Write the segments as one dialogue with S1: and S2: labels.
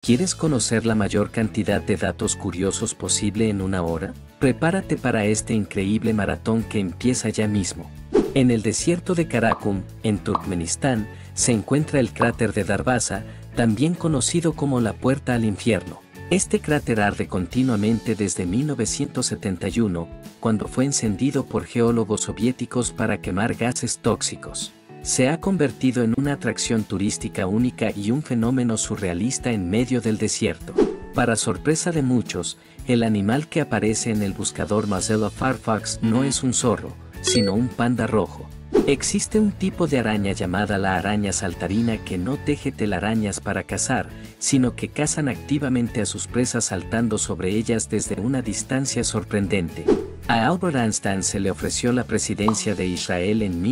S1: ¿Quieres conocer la mayor cantidad de datos curiosos posible en una hora? Prepárate para este increíble maratón que empieza ya mismo. En el desierto de Karakum, en Turkmenistán, se encuentra el cráter de Darvaza, también conocido como la Puerta al Infierno. Este cráter arde continuamente desde 1971, cuando fue encendido por geólogos soviéticos para quemar gases tóxicos. Se ha convertido en una atracción turística única y un fenómeno surrealista en medio del desierto. Para sorpresa de muchos, el animal que aparece en el buscador Mozilla Firefox no es un zorro, sino un panda rojo. Existe un tipo de araña llamada la araña saltarina que no teje telarañas para cazar, sino que cazan activamente a sus presas saltando sobre ellas desde una distancia sorprendente. A Albert Einstein se le ofreció la presidencia de Israel en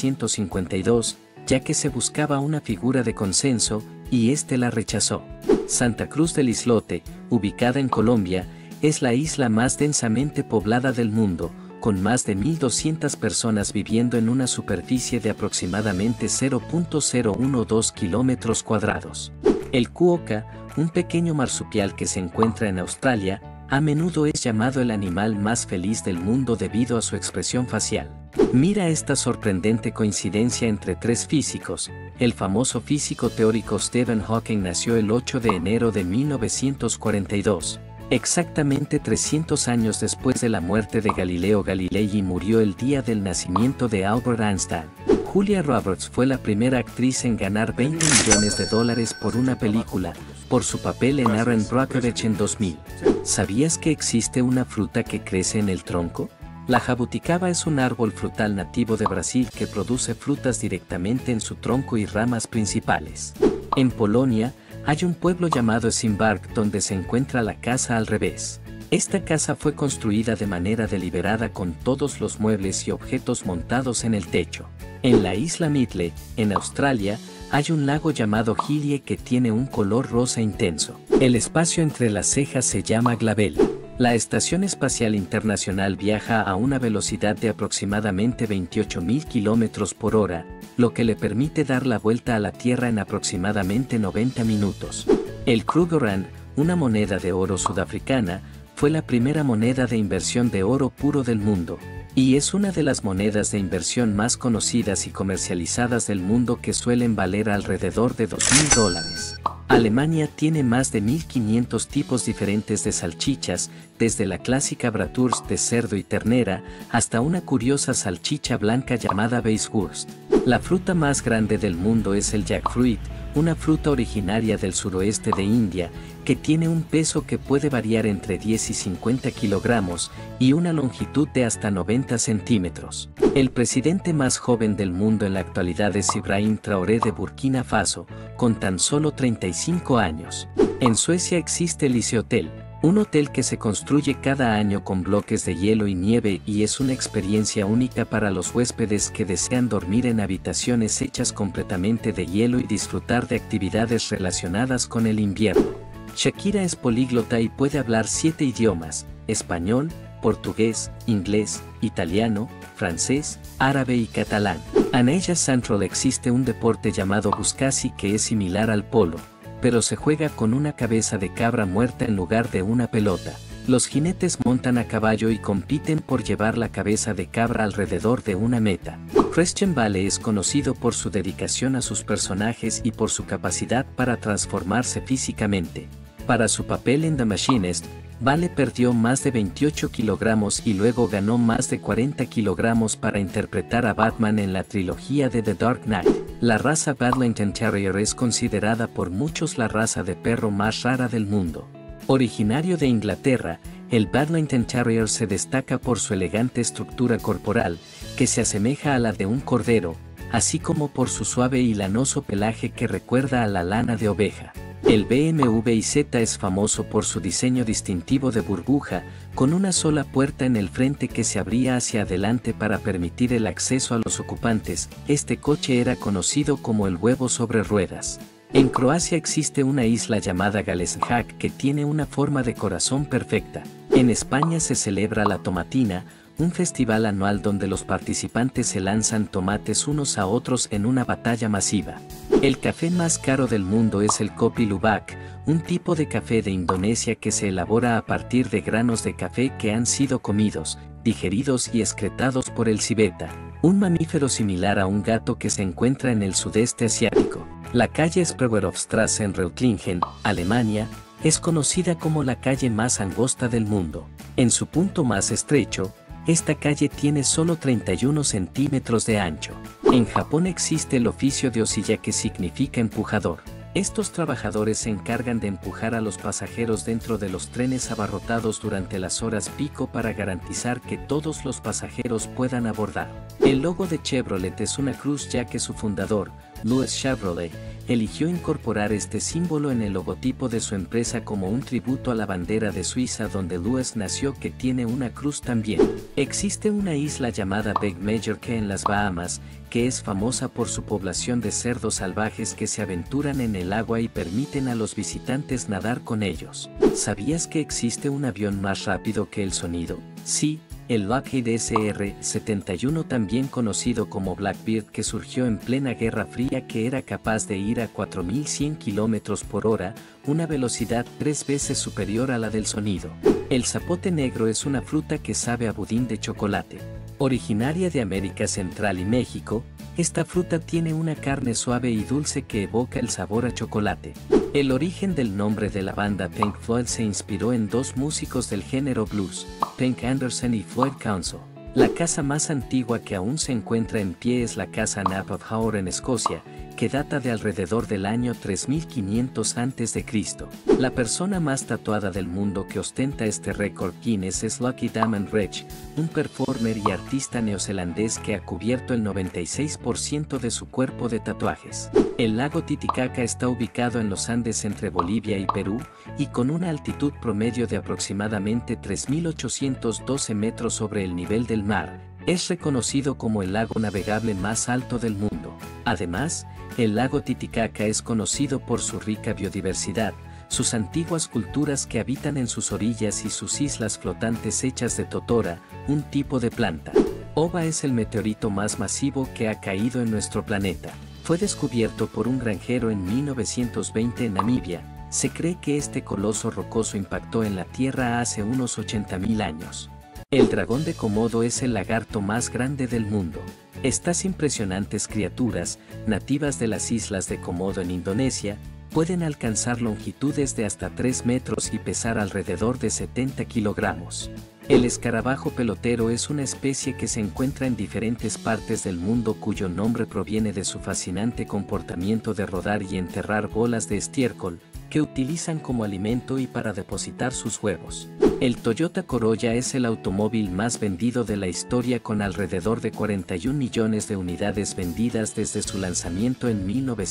S1: 1952, ya que se buscaba una figura de consenso, y este la rechazó. Santa Cruz del Islote, ubicada en Colombia, es la isla más densamente poblada del mundo, con más de 1.200 personas viviendo en una superficie de aproximadamente 0.012 kilómetros cuadrados. El cuoca, un pequeño marsupial que se encuentra en Australia, a menudo es llamado el animal más feliz del mundo debido a su expresión facial. Mira esta sorprendente coincidencia entre tres físicos. El famoso físico teórico Stephen Hawking nació el 8 de enero de 1942. Exactamente 300 años después de la muerte de Galileo Galilei, y murió el día del nacimiento de Albert Einstein. Julia Roberts fue la primera actriz en ganar $20 millones por una película, por su papel en Erin Brockovich en 2000. ¿Sabías que existe una fruta que crece en el tronco? La jabuticaba es un árbol frutal nativo de Brasil que produce frutas directamente en su tronco y ramas principales. En Polonia, hay un pueblo llamado Szymbark donde se encuentra la casa al revés. Esta casa fue construida de manera deliberada con todos los muebles y objetos montados en el techo. En la isla Midle, en Australia, hay un lago llamado Gillie que tiene un color rosa intenso. El espacio entre las cejas se llama glabela. La Estación Espacial Internacional viaja a una velocidad de aproximadamente 28.000 kilómetros por hora, lo que le permite dar la vuelta a la Tierra en aproximadamente 90 minutos. El Krugerrand, una moneda de oro sudafricana, fue la primera moneda de inversión de oro puro del mundo, y es una de las monedas de inversión más conocidas y comercializadas del mundo que suelen valer alrededor de $2.000. Alemania tiene más de 1.500 tipos diferentes de salchichas, desde la clásica Bratwurst de cerdo y ternera, hasta una curiosa salchicha blanca llamada Weisswurst. La fruta más grande del mundo es el jackfruit, una fruta originaria del suroeste de India, que tiene un peso que puede variar entre 10 y 50 kilogramos, y una longitud de hasta 90 centímetros. El presidente más joven del mundo en la actualidad es Ibrahim Traoré de Burkina Faso, con tan solo 35 años. En Suecia existe el Ice Hotel, un hotel que se construye cada año con bloques de hielo y nieve y es una experiencia única para los huéspedes que desean dormir en habitaciones hechas completamente de hielo y disfrutar de actividades relacionadas con el invierno. Shakira es políglota y puede hablar 7 idiomas: español, portugués, inglés, italiano, francés, árabe y catalán. En Asia Central existe un deporte llamado buscasi que es similar al polo, pero se juega con una cabeza de cabra muerta en lugar de una pelota. Los jinetes montan a caballo y compiten por llevar la cabeza de cabra alrededor de una meta. Christian Bale es conocido por su dedicación a sus personajes y por su capacidad para transformarse físicamente. Para su papel en The Machinist, Bale perdió más de 28 kilogramos y luego ganó más de 40 kilogramos para interpretar a Batman en la trilogía de The Dark Knight. La raza Badlington Terrier es considerada por muchos la raza de perro más rara del mundo. Originario de Inglaterra, el Badlington Terrier se destaca por su elegante estructura corporal, que se asemeja a la de un cordero, así como por su suave y lanoso pelaje que recuerda a la lana de oveja. El BMW iZ es famoso por su diseño distintivo de burbuja, con una sola puerta en el frente que se abría hacia adelante para permitir el acceso a los ocupantes. Este coche era conocido como el huevo sobre ruedas. En Croacia existe una isla llamada Galesjak que tiene una forma de corazón perfecta. En España se celebra la tomatina, un festival anual donde los participantes se lanzan tomates unos a otros en una batalla masiva. El café más caro del mundo es el Kopi Luwak, un tipo de café de Indonesia que se elabora a partir de granos de café que han sido comidos, digeridos y excretados por el civeta, un mamífero similar a un gato que se encuentra en el sudeste asiático. La calle Spreewaldstraße en Reutlingen, Alemania, es conocida como la calle más angosta del mundo. En su punto más estrecho, esta calle tiene solo 31 centímetros de ancho. En Japón existe el oficio de osilla, que significa empujador. Estos trabajadores se encargan de empujar a los pasajeros dentro de los trenes abarrotados durante las horas pico para garantizar que todos los pasajeros puedan abordar. El logo de Chevrolet es una cruz, ya que su fundador, Louis Chevrolet, eligió incorporar este símbolo en el logotipo de su empresa como un tributo a la bandera de Suiza donde Louis nació, que tiene una cruz también. Existe una isla llamada Big Majorque en las Bahamas, que es famosa por su población de cerdos salvajes que se aventuran en el agua y permiten a los visitantes nadar con ellos. ¿Sabías que existe un avión más rápido que el sonido? Sí, el Lockheed SR-71, también conocido como Blackbird, que surgió en plena Guerra Fría, que era capaz de ir a 4.100 km por hora, una velocidad 3 veces superior a la del sonido. El zapote negro es una fruta que sabe a budín de chocolate. Originaria de América Central y México, esta fruta tiene una carne suave y dulce que evoca el sabor a chocolate. El origen del nombre de la banda Pink Floyd se inspiró en dos músicos del género blues, Pink Anderson y Floyd Council. La casa más antigua que aún se encuentra en pie es la casa Knapp of Haworth en Escocia, que data de alrededor del año 3500 a.C. La persona más tatuada del mundo que ostenta este récord Guinness es Lucky Daman Reich, un performer y artista neozelandés que ha cubierto el 96% de su cuerpo de tatuajes. El lago Titicaca está ubicado en los Andes entre Bolivia y Perú, y con una altitud promedio de aproximadamente 3.812 metros sobre el nivel del mar, es reconocido como el lago navegable más alto del mundo. Además, el lago Titicaca es conocido por su rica biodiversidad, sus antiguas culturas que habitan en sus orillas y sus islas flotantes hechas de totora, un tipo de planta. Ova es el meteorito más masivo que ha caído en nuestro planeta. Fue descubierto por un granjero en 1920 en Namibia. Se cree que este coloso rocoso impactó en la Tierra hace unos 80.000 años. El dragón de Komodo es el lagarto más grande del mundo. Estas impresionantes criaturas, nativas de las islas de Komodo en Indonesia, pueden alcanzar longitudes de hasta 3 metros y pesar alrededor de 70 kilogramos. El escarabajo pelotero es una especie que se encuentra en diferentes partes del mundo, cuyo nombre proviene de su fascinante comportamiento de rodar y enterrar bolas de estiércol, que utilizan como alimento y para depositar sus huevos. El Toyota Corolla es el automóvil más vendido de la historia, con alrededor de 41 millones de unidades vendidas desde su lanzamiento en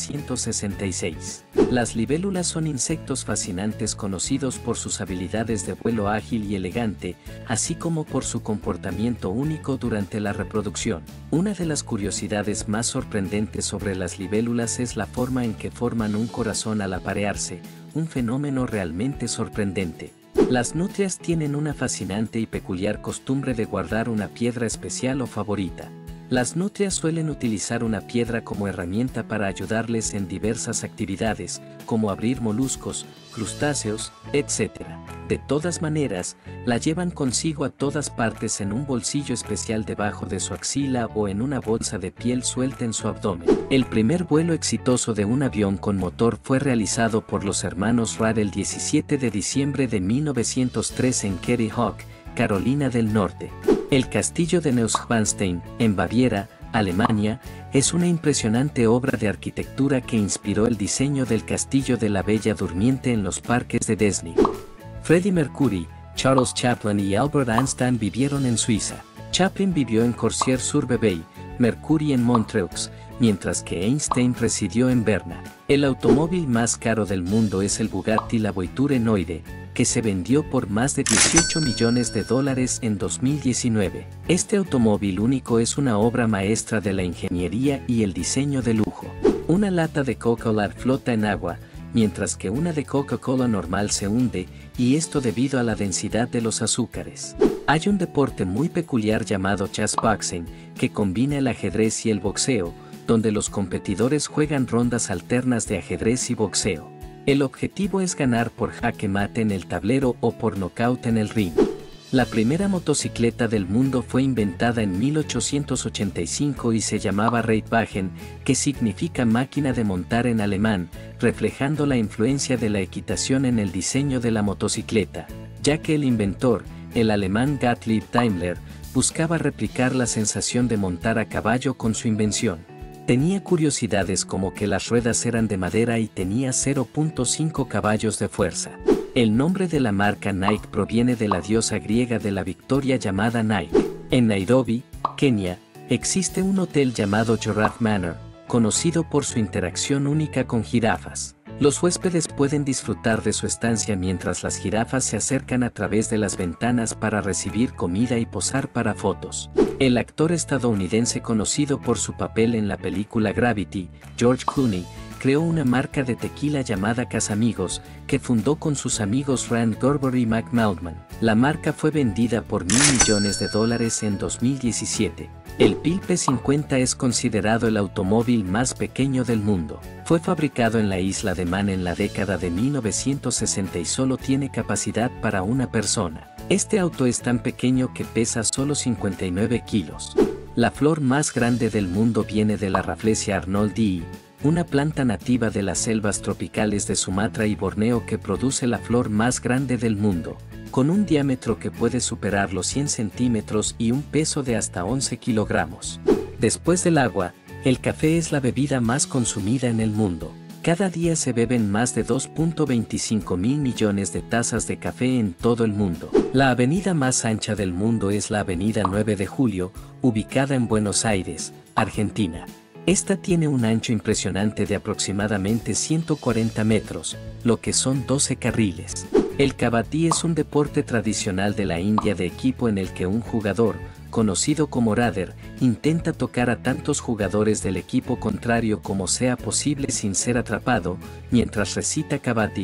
S1: 1966. Las libélulas son insectos fascinantes conocidos por sus habilidades de vuelo ágil y elegante, así como por su comportamiento único durante la reproducción. Una de las curiosidades más sorprendentes sobre las libélulas es la forma en que forman un corazón al aparearse, un fenómeno realmente sorprendente. Las nutrias tienen una fascinante y peculiar costumbre de guardar una piedra especial o favorita. Las nutrias suelen utilizar una piedra como herramienta para ayudarles en diversas actividades, como abrir moluscos, crustáceos, etc. De todas maneras, la llevan consigo a todas partes en un bolsillo especial debajo de su axila o en una bolsa de piel suelta en su abdomen. El primer vuelo exitoso de un avión con motor fue realizado por los hermanos Wright el 17 de diciembre de 1903 en Kitty Hawk, Carolina del Norte. El castillo de Neuschwanstein, en Baviera, Alemania, es una impresionante obra de arquitectura que inspiró el diseño del castillo de la Bella Durmiente en los parques de Disney. Freddie Mercury, Charles Chaplin y Albert Einstein vivieron en Suiza. Chaplin vivió en Corsier-sur-Vevey, Mercury en Montreux, mientras que Einstein residió en Berna. El automóvil más caro del mundo es el Bugatti La Voiture Noire, que se vendió por más de $18 millones en 2019. Este automóvil único es una obra maestra de la ingeniería y el diseño de lujo. Una lata de Coca-Cola flota en agua, mientras que una de Coca-Cola normal se hunde, y esto debido a la densidad de los azúcares. Hay un deporte muy peculiar llamado chess boxing, que combina el ajedrez y el boxeo, donde los competidores juegan rondas alternas de ajedrez y boxeo. El objetivo es ganar por jaque mate en el tablero o por nocaut en el ring. La primera motocicleta del mundo fue inventada en 1885 y se llamaba Reitwagen, que significa máquina de montar en alemán, reflejando la influencia de la equitación en el diseño de la motocicleta, ya que el inventor, el alemán Gottlieb Daimler, buscaba replicar la sensación de montar a caballo con su invención. Tenía curiosidades como que las ruedas eran de madera y tenía 0.5 caballos de fuerza. El nombre de la marca Nike proviene de la diosa griega de la victoria llamada Nike. En Nairobi, Kenia, existe un hotel llamado Giraffe Manor, conocido por su interacción única con jirafas. Los huéspedes pueden disfrutar de su estancia mientras las jirafas se acercan a través de las ventanas para recibir comida y posar para fotos. El actor estadounidense conocido por su papel en la película Gravity, George Clooney, creó una marca de tequila llamada Casamigos, que fundó con sus amigos Rand Gerber y Mac Maltman. La marca fue vendida por $1.000 millones en 2017. El Pil P50 es considerado el automóvil más pequeño del mundo. Fue fabricado en la isla de Man en la década de 1960 y solo tiene capacidad para una persona. Este auto es tan pequeño que pesa solo 59 kilos. La flor más grande del mundo viene de la Rafflesia arnoldii, una planta nativa de las selvas tropicales de Sumatra y Borneo que produce la flor más grande del mundo, con un diámetro que puede superar los 100 centímetros y un peso de hasta 11 kilogramos. Después del agua, el café es la bebida más consumida en el mundo. Cada día se beben más de 2.25 mil millones de tazas de café en todo el mundo. La avenida más ancha del mundo es la Avenida 9 de Julio, ubicada en Buenos Aires, Argentina. Esta tiene un ancho impresionante de aproximadamente 140 metros, lo que son 12 carriles. El kabaddi es un deporte tradicional de la India de equipo en el que un jugador, conocido como radar, intenta tocar a tantos jugadores del equipo contrario como sea posible sin ser atrapado, mientras recita kabaddi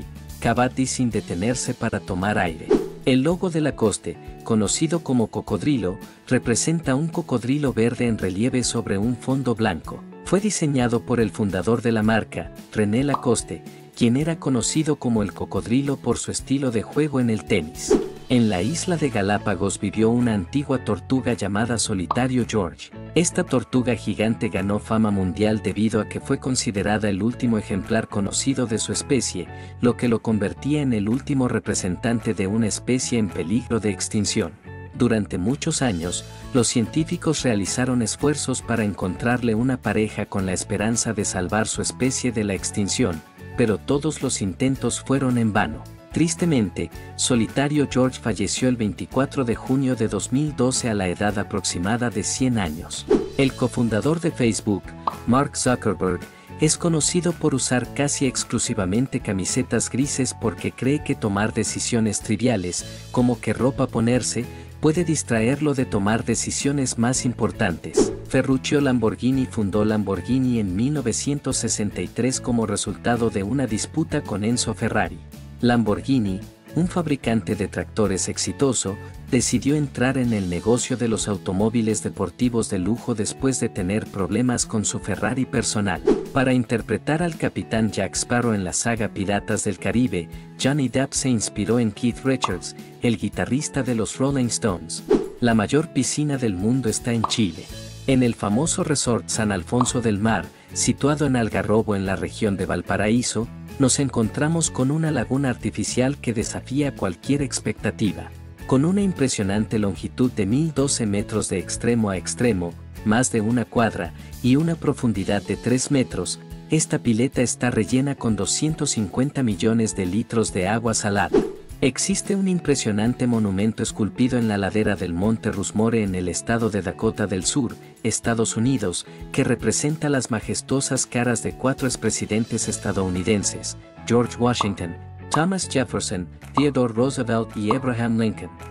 S1: sin detenerse para tomar aire. El logo de Lacoste, conocido como cocodrilo, representa un cocodrilo verde en relieve sobre un fondo blanco. Fue diseñado por el fundador de la marca, René Lacoste, quien era conocido como el cocodrilo por su estilo de juego en el tenis. En la isla de Galápagos vivió una antigua tortuga llamada Solitario George. Esta tortuga gigante ganó fama mundial debido a que fue considerada el último ejemplar conocido de su especie, lo que lo convertía en el último representante de una especie en peligro de extinción. Durante muchos años, los científicos realizaron esfuerzos para encontrarle una pareja con la esperanza de salvar su especie de la extinción, pero todos los intentos fueron en vano. Tristemente, Solitario George falleció el 24 de junio de 2012 a la edad aproximada de 100 años. El cofundador de Facebook, Mark Zuckerberg, es conocido por usar casi exclusivamente camisetas grises porque cree que tomar decisiones triviales, como qué ropa ponerse, puede distraerlo de tomar decisiones más importantes. Ferruccio Lamborghini fundó Lamborghini en 1963 como resultado de una disputa con Enzo Ferrari. Lamborghini, un fabricante de tractores exitoso, decidió entrar en el negocio de los automóviles deportivos de lujo después de tener problemas con su Ferrari personal. Para interpretar al capitán Jack Sparrow en la saga Piratas del Caribe, Johnny Depp se inspiró en Keith Richards, el guitarrista de los Rolling Stones. La mayor piscina del mundo está en Chile. En el famoso resort San Alfonso del Mar, situado en Algarrobo en la región de Valparaíso, nos encontramos con una laguna artificial que desafía cualquier expectativa. Con una impresionante longitud de 1012 metros de extremo a extremo, más de una cuadra, y una profundidad de 3 metros, esta pileta está rellena con 250 millones de litros de agua salada. Existe un impresionante monumento esculpido en la ladera del Monte Rushmore en el estado de Dakota del Sur, Estados Unidos, que representa las majestuosas caras de 4 expresidentes estadounidenses: George Washington, Thomas Jefferson, Theodore Roosevelt y Abraham Lincoln.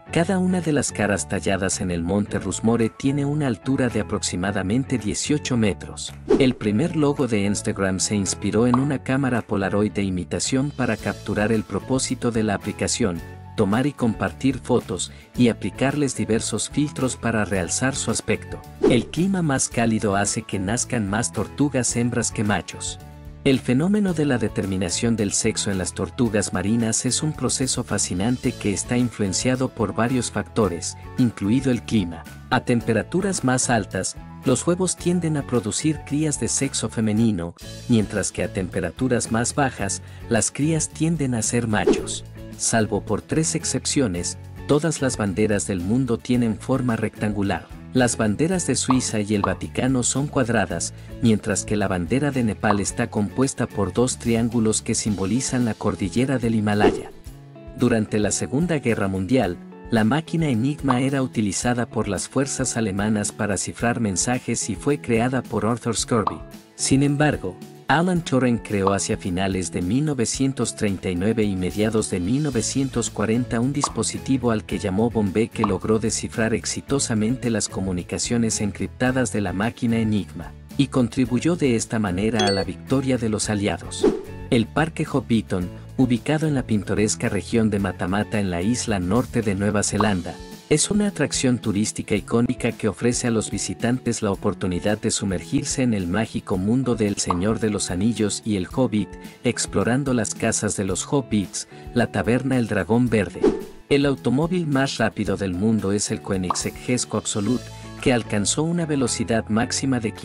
S1: Cada una de las caras talladas en el monte Rushmore tiene una altura de aproximadamente 18 metros. El primer logo de Instagram se inspiró en una cámara Polaroid de imitación para capturar el propósito de la aplicación, tomar y compartir fotos y aplicarles diversos filtros para realzar su aspecto. El clima más cálido hace que nazcan más tortugas hembras que machos. El fenómeno de la determinación del sexo en las tortugas marinas es un proceso fascinante que está influenciado por varios factores, incluido el clima. A temperaturas más altas, los huevos tienden a producir crías de sexo femenino, mientras que a temperaturas más bajas, las crías tienden a ser machos. Salvo por 3 excepciones, todas las banderas del mundo tienen forma rectangular. Las banderas de Suiza y el Vaticano son cuadradas, mientras que la bandera de Nepal está compuesta por 2 triángulos que simbolizan la cordillera del Himalaya. Durante la Segunda Guerra Mundial, la máquina Enigma era utilizada por las fuerzas alemanas para cifrar mensajes y fue creada por Arthur Scurvy. Sin embargo, Alan Turing creó hacia finales de 1939 y mediados de 1940 un dispositivo al que llamó Bombay que logró descifrar exitosamente las comunicaciones encriptadas de la máquina Enigma, y contribuyó de esta manera a la victoria de los aliados. El Parque Hobbiton, ubicado en la pintoresca región de Matamata en la isla norte de Nueva Zelanda, es una atracción turística icónica que ofrece a los visitantes la oportunidad de sumergirse en el mágico mundo del Señor de los Anillos y el Hobbit, explorando las casas de los Hobbits, la taberna El Dragón Verde. El automóvil más rápido del mundo es el Koenigsegg Gesco Absolute, que alcanzó una velocidad máxima de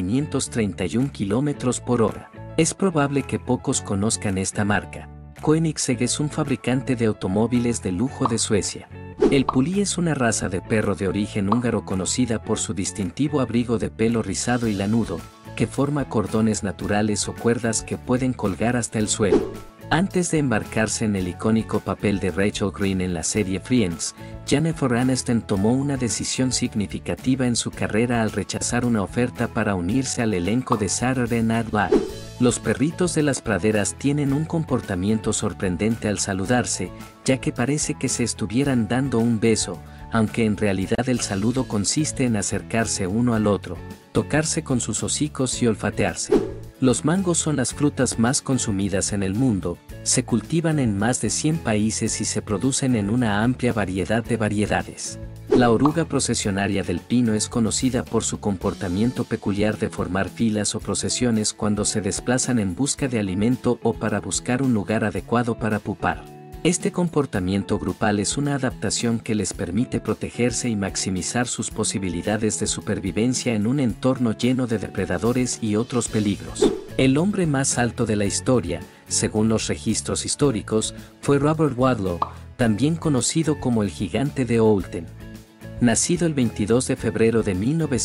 S1: 531 km por hora. Es probable que pocos conozcan esta marca. Koenigsegg es un fabricante de automóviles de lujo de Suecia. El Puli es una raza de perro de origen húngaro conocida por su distintivo abrigo de pelo rizado y lanudo, que forma cordones naturales o cuerdas que pueden colgar hasta el suelo. Antes de embarcarse en el icónico papel de Rachel Green en la serie Friends, Jennifer Aniston tomó una decisión significativa en su carrera al rechazar una oferta para unirse al elenco de Saturday Night Live. Los perritos de las praderas tienen un comportamiento sorprendente al saludarse, ya que parece que se estuvieran dando un beso, aunque en realidad el saludo consiste en acercarse uno al otro, tocarse con sus hocicos y olfatearse. Los mangos son las frutas más consumidas en el mundo, se cultivan en más de 100 países y se producen en una amplia variedad de variedades. La oruga procesionaria del pino es conocida por su comportamiento peculiar de formar filas o procesiones cuando se desplazan en busca de alimento o para buscar un lugar adecuado para pupar. Este comportamiento grupal es una adaptación que les permite protegerse y maximizar sus posibilidades de supervivencia en un entorno lleno de depredadores y otros peligros. El hombre más alto de la historia, según los registros históricos, fue Robert Wadlow, también conocido como el Gigante de Oulton. Nacido el 22 de febrero de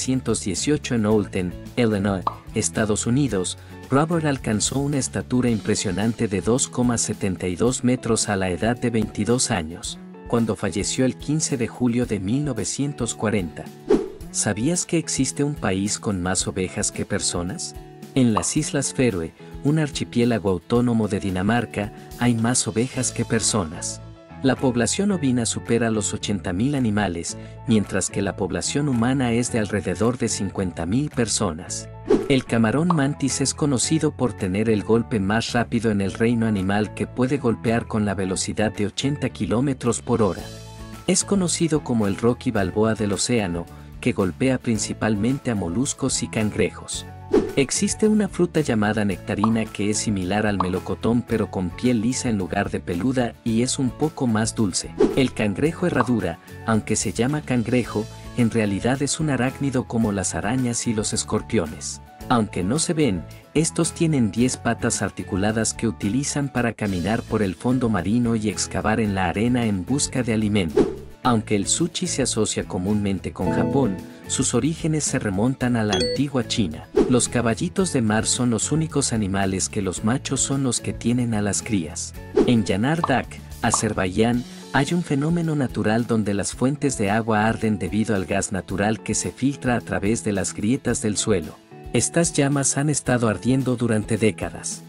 S1: 1918 en Oulton, Illinois, Estados Unidos, Robert alcanzó una estatura impresionante de 2,72 metros a la edad de 22 años, cuando falleció el 15 de julio de 1940. ¿Sabías que existe un país con más ovejas que personas? En las Islas Feroe, un archipiélago autónomo de Dinamarca, hay más ovejas que personas. La población ovina supera los 80.000 animales, mientras que la población humana es de alrededor de 50.000 personas. El camarón mantis es conocido por tener el golpe más rápido en el reino animal, que puede golpear con la velocidad de 80 km por hora. Es conocido como el Rocky Balboa del océano, que golpea principalmente a moluscos y cangrejos. Existe una fruta llamada nectarina que es similar al melocotón pero con piel lisa en lugar de peluda y es un poco más dulce. El cangrejo herradura, aunque se llama cangrejo, en realidad es un arácnido como las arañas y los escorpiones. Aunque no se ven, estos tienen 10 patas articuladas que utilizan para caminar por el fondo marino y excavar en la arena en busca de alimento. Aunque el sushi se asocia comúnmente con Japón, sus orígenes se remontan a la antigua China. Los caballitos de mar son los únicos animales que los machos son los que tienen a las crías. En Yanardaq, Azerbaiyán, hay un fenómeno natural donde las fuentes de agua arden debido al gas natural que se filtra a través de las grietas del suelo. Estas llamas han estado ardiendo durante décadas.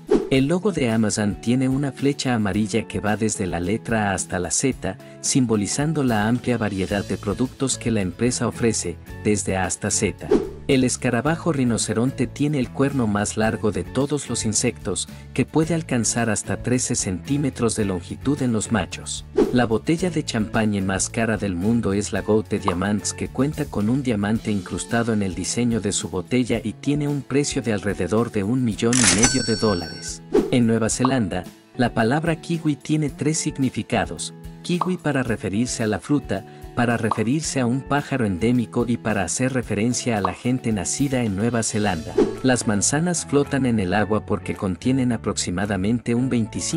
S1: El logo de Amazon tiene una flecha amarilla que va desde la letra A hasta la Z, simbolizando la amplia variedad de productos que la empresa ofrece, desde A hasta Z. El escarabajo rinoceronte tiene el cuerno más largo de todos los insectos, que puede alcanzar hasta 13 centímetros de longitud en los machos. La botella de champaña más cara del mundo es la Goutte de Diamants, que cuenta con un diamante incrustado en el diseño de su botella y tiene un precio de alrededor de $1,500,000. En Nueva Zelanda, la palabra kiwi tiene 3 significados: kiwi para referirse a la fruta, para referirse a un pájaro endémico y para hacer referencia a la gente nacida en Nueva Zelanda. Las manzanas flotan en el agua porque contienen aproximadamente un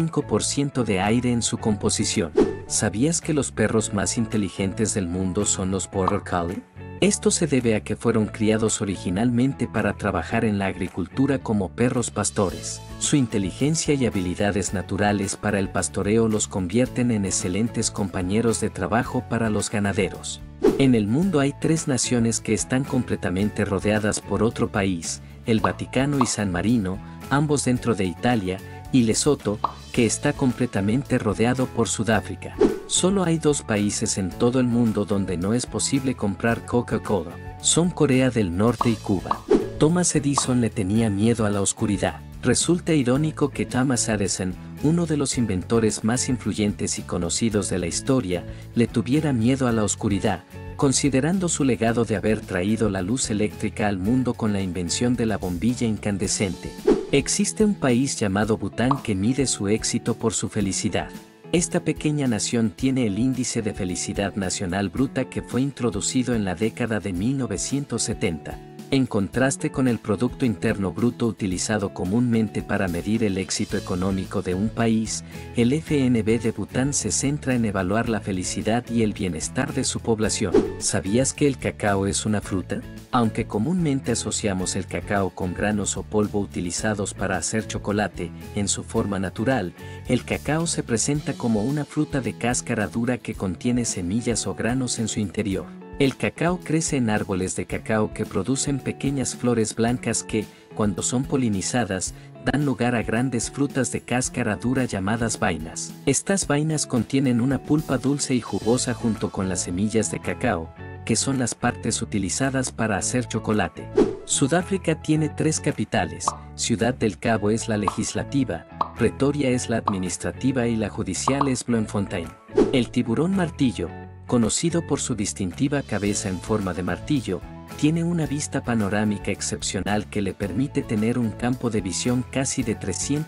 S1: 25% de aire en su composición. ¿Sabías que los perros más inteligentes del mundo son los Border Collie? Esto se debe a que fueron criados originalmente para trabajar en la agricultura como perros pastores. Su inteligencia y habilidades naturales para el pastoreo los convierten en excelentes compañeros de trabajo para los ganaderos. En el mundo hay 3 naciones que están completamente rodeadas por otro país: el Vaticano y San Marino, ambos dentro de Italia, y Lesoto, que está completamente rodeado por Sudáfrica. Solo hay 2 países en todo el mundo donde no es posible comprar Coca-Cola. Son Corea del Norte y Cuba. Thomas Edison le tenía miedo a la oscuridad. Resulta irónico que Thomas Edison, uno de los inventores más influyentes y conocidos de la historia, le tuviera miedo a la oscuridad, considerando su legado de haber traído la luz eléctrica al mundo con la invención de la bombilla incandescente. Existe un país llamado Bután que mide su éxito por su felicidad. Esta pequeña nación tiene el índice de felicidad nacional bruta, que fue introducido en la década de 1970. En contraste con el Producto Interno Bruto utilizado comúnmente para medir el éxito económico de un país, el FNB de Bután se centra en evaluar la felicidad y el bienestar de su población. ¿Sabías que el cacao es una fruta? Aunque comúnmente asociamos el cacao con granos o polvo utilizados para hacer chocolate, en su forma natural, el cacao se presenta como una fruta de cáscara dura que contiene semillas o granos en su interior. El cacao crece en árboles de cacao que producen pequeñas flores blancas que, cuando son polinizadas, dan lugar a grandes frutas de cáscara dura llamadas vainas. Estas vainas contienen una pulpa dulce y jugosa junto con las semillas de cacao, que son las partes utilizadas para hacer chocolate. Sudáfrica tiene 3 capitales: Ciudad del Cabo es la legislativa, Pretoria es la administrativa y la judicial es Bloemfontein. El tiburón martillo, conocido por su distintiva cabeza en forma de martillo, tiene una vista panorámica excepcional que le permite tener un campo de visión casi de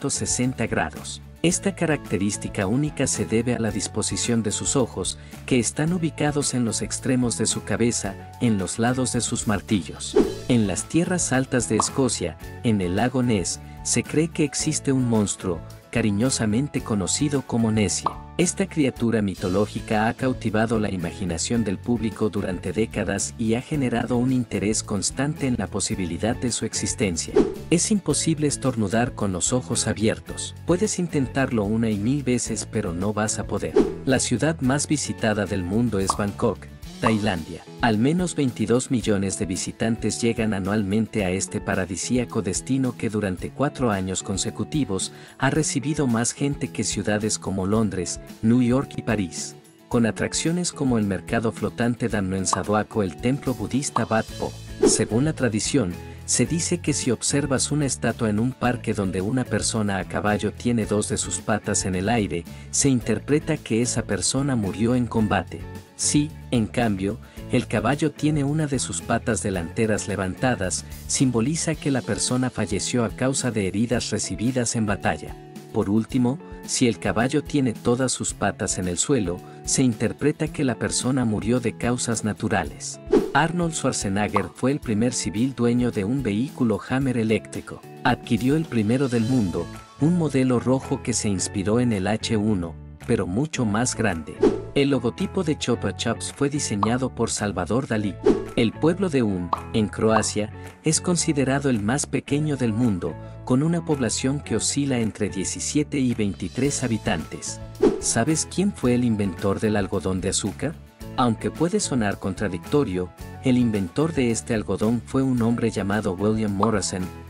S1: 360 grados. Esta característica única se debe a la disposición de sus ojos, que están ubicados en los extremos de su cabeza, en los lados de sus martillos. En las tierras altas de Escocia, en el lago Ness, se cree que existe un monstruo, cariñosamente conocido como Nessie. Esta criatura mitológica ha cautivado la imaginación del público durante décadas y ha generado un interés constante en la posibilidad de su existencia. Es imposible estornudar con los ojos abiertos. Puedes intentarlo 1 y 1000 veces, pero no vas a poder. La ciudad más visitada del mundo es Bangkok, Tailandia. Al menos 22 millones de visitantes llegan anualmente a este paradisíaco destino que durante 4 años consecutivos ha recibido más gente que ciudades como Londres, New York y París, con atracciones como el mercado flotante Damnoen Sadoak o el templo budista Wat Po. Según la tradición, se dice que si observas una estatua en un parque donde una persona a caballo tiene 2 de sus patas en el aire, se interpreta que esa persona murió en combate. Si, en cambio, el caballo tiene una de sus patas delanteras levantadas, simboliza que la persona falleció a causa de heridas recibidas en batalla. Por último, si el caballo tiene todas sus patas en el suelo, se interpreta que la persona murió de causas naturales. Arnold Schwarzenegger fue el primer civil dueño de un vehículo Hammer eléctrico. Adquirió el primero del mundo, un modelo rojo que se inspiró en el H1, pero mucho más grande. El logotipo de Chupa Chups fue diseñado por Salvador Dalí. El pueblo de en Croacia, es considerado el más pequeño del mundo, con una población que oscila entre 17 y 23 habitantes. ¿Sabes quién fue el inventor del algodón de azúcar? Aunque puede sonar contradictorio, el inventor de este algodón fue un hombre llamado William Morrison,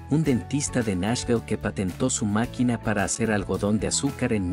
S1: un dentista de Nashville que patentó su máquina para hacer algodón de azúcar en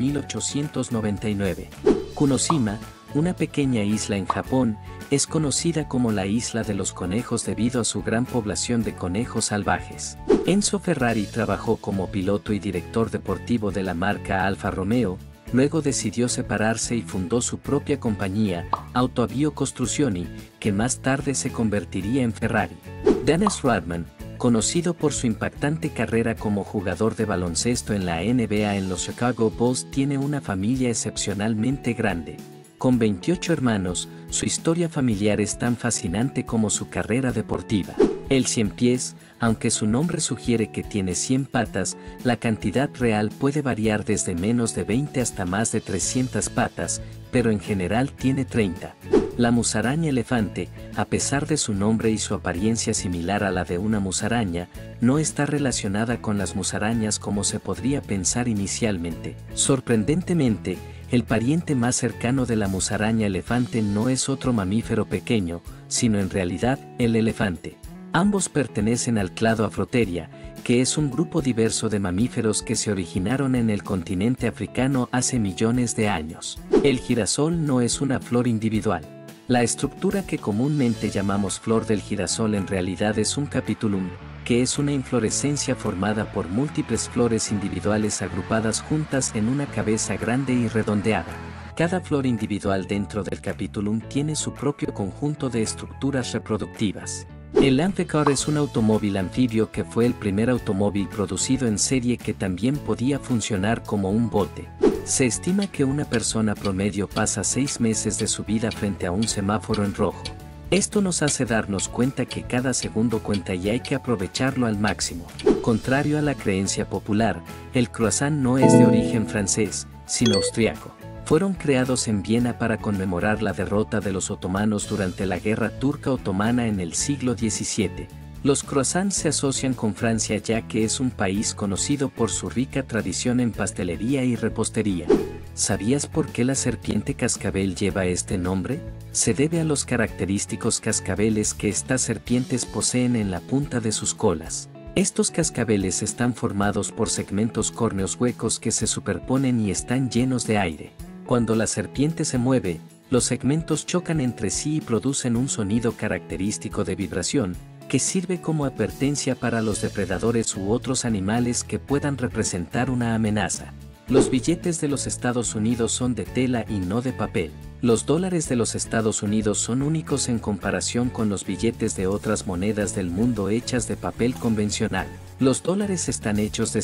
S1: 1899. Kunoshima, una pequeña isla en Japón, es conocida como la isla de los conejos debido a su gran población de conejos salvajes. Enzo Ferrari trabajó como piloto y director deportivo de la marca Alfa Romeo, luego decidió separarse y fundó su propia compañía, Autoavio Costruzioni, que más tarde se convertiría en Ferrari. Dennis Rodman, conocido por su impactante carrera como jugador de baloncesto en la NBA en los Chicago Bulls, tiene una familia excepcionalmente grande. Con 28 hermanos, su historia familiar es tan fascinante como su carrera deportiva. El 100 pies, aunque su nombre sugiere que tiene 100 patas, la cantidad real puede variar desde menos de 20 hasta más de 300 patas, pero en general tiene 30. La musaraña elefante, a pesar de su nombre y su apariencia similar a la de una musaraña, no está relacionada con las musarañas como se podría pensar inicialmente. Sorprendentemente, el pariente más cercano de la musaraña elefante no es otro mamífero pequeño, sino en realidad el elefante. Ambos pertenecen al clado Afrotheria, que es un grupo diverso de mamíferos que se originaron en el continente africano hace millones de años. El girasol no es una flor individual. La estructura que comúnmente llamamos flor del girasol en realidad es un capitulum, que es una inflorescencia formada por múltiples flores individuales agrupadas juntas en una cabeza grande y redondeada. Cada flor individual dentro del capitulum tiene su propio conjunto de estructuras reproductivas. El Amphicar es un automóvil anfibio que fue el primer automóvil producido en serie que también podía funcionar como un bote. Se estima que una persona promedio pasa 6 meses de su vida frente a un semáforo en rojo. Esto nos hace darnos cuenta que cada segundo cuenta y hay que aprovecharlo al máximo. Contrario a la creencia popular, el croissant no es de origen francés, sino austriaco. Fueron creados en Viena para conmemorar la derrota de los otomanos durante la Guerra Turca-Otomana en el siglo XVII. Los croissants se asocian con Francia ya que es un país conocido por su rica tradición en pastelería y repostería. ¿Sabías por qué la serpiente cascabel lleva este nombre? Se debe a los característicos cascabeles que estas serpientes poseen en la punta de sus colas. Estos cascabeles están formados por segmentos córneos huecos que se superponen y están llenos de aire. Cuando la serpiente se mueve, los segmentos chocan entre sí y producen un sonido característico de vibración, que sirve como advertencia para los depredadores u otros animales que puedan representar una amenaza. Los billetes de los Estados Unidos son de tela y no de papel. Los dólares de los Estados Unidos son únicos en comparación con los billetes de otras monedas del mundo hechas de papel convencional. Los dólares están hechos de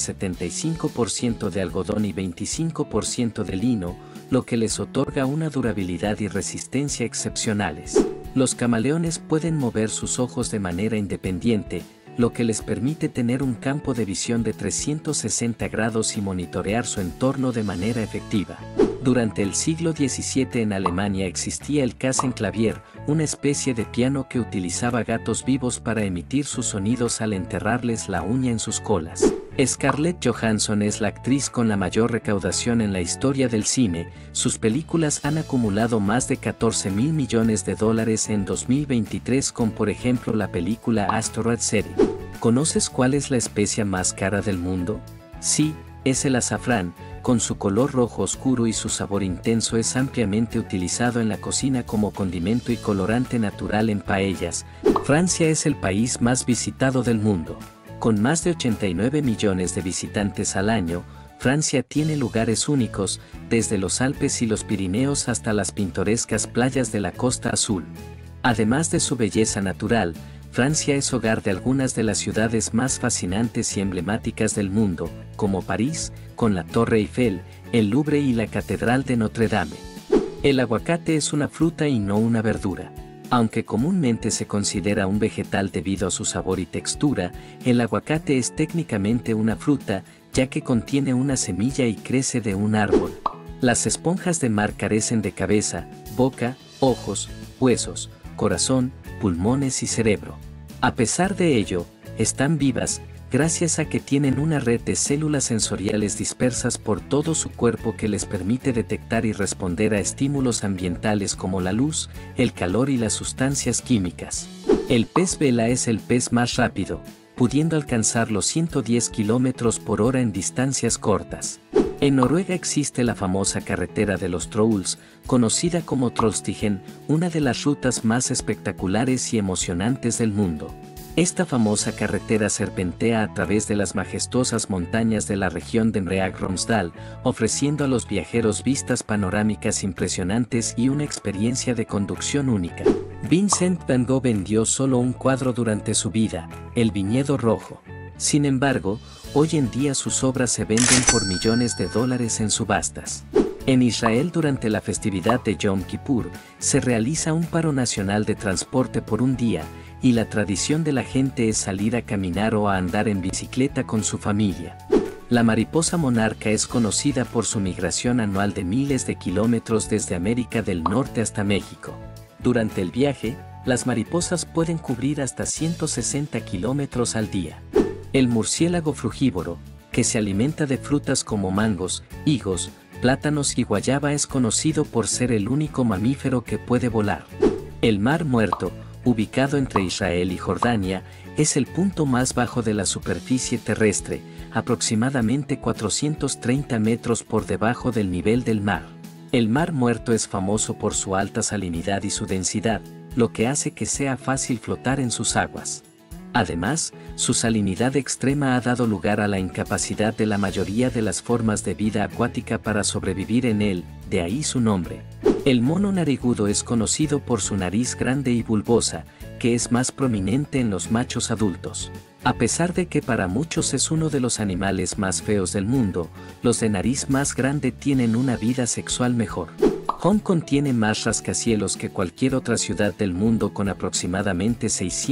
S1: 75% de algodón y 25% de lino, lo que les otorga una durabilidad y resistencia excepcionales. Los camaleones pueden mover sus ojos de manera independiente, lo que les permite tener un campo de visión de 360 grados y monitorear su entorno de manera efectiva. Durante el siglo XVII en Alemania existía el Kassenclavier, una especie de piano que utilizaba gatos vivos para emitir sus sonidos al enterrarles la uña en sus colas. Scarlett Johansson es la actriz con la mayor recaudación en la historia del cine. Sus películas han acumulado más de 14.000 millones de dólares en 2023 con por ejemplo la película Asteroid City. ¿Conoces cuál es la especia más cara del mundo? Sí, es el azafrán. Con su color rojo oscuro y su sabor intenso es ampliamente utilizado en la cocina como condimento y colorante natural en paellas. Francia es el país más visitado del mundo. Con más de 89 millones de visitantes al año, Francia tiene lugares únicos, desde los Alpes y los Pirineos hasta las pintorescas playas de la Costa Azul. Además de su belleza natural, Francia es hogar de algunas de las ciudades más fascinantes y emblemáticas del mundo, como París, con la Torre Eiffel, el Louvre y la Catedral de Notre Dame. El aguacate es una fruta y no una verdura. Aunque comúnmente se considera un vegetal debido a su sabor y textura, el aguacate es técnicamente una fruta, ya que contiene una semilla y crece de un árbol. Las esponjas de mar carecen de cabeza, boca, ojos, huesos, corazón, pulmones y cerebro. A pesar de ello, están vivas, gracias a que tienen una red de células sensoriales dispersas por todo su cuerpo que les permite detectar y responder a estímulos ambientales como la luz, el calor y las sustancias químicas. El pez vela es el pez más rápido. pudiendo alcanzar los 110 km/h en distancias cortas. En Noruega existe la famosa carretera de los Trolls, conocida como Trollstigen, una de las rutas más espectaculares y emocionantes del mundo. Esta famosa carretera serpentea a través de las majestuosas montañas de la región de Møre-og-Romsdal, ofreciendo a los viajeros vistas panorámicas impresionantes y una experiencia de conducción única. Vincent van Gogh vendió solo un cuadro durante su vida, El Viñedo Rojo. Sin embargo, hoy en día sus obras se venden por millones de dólares en subastas. En Israel, durante la festividad de Yom Kippur, se realiza un paro nacional de transporte por un día, y la tradición de la gente es salir a caminar o a andar en bicicleta con su familia. La mariposa monarca es conocida por su migración anual de miles de kilómetros desde América del Norte hasta México. Durante el viaje, las mariposas pueden cubrir hasta 160 kilómetros al día. El murciélago frugívoro, que se alimenta de frutas como mangos, higos, plátanos y guayaba, es conocido por ser el único mamífero que puede volar. El Mar Muerto, ubicado entre Israel y Jordania, es el punto más bajo de la superficie terrestre, aproximadamente 430 metros por debajo del nivel del mar. El Mar Muerto es famoso por su alta salinidad y su densidad, lo que hace que sea fácil flotar en sus aguas. Además, su salinidad extrema ha dado lugar a la incapacidad de la mayoría de las formas de vida acuática para sobrevivir en él, de ahí su nombre. El mono narigudo es conocido por su nariz grande y bulbosa, que es más prominente en los machos adultos. A pesar de que para muchos es uno de los animales más feos del mundo, los de nariz más grande tienen una vida sexual mejor. Hong Kong tiene más rascacielos que cualquier otra ciudad del mundo, con aproximadamente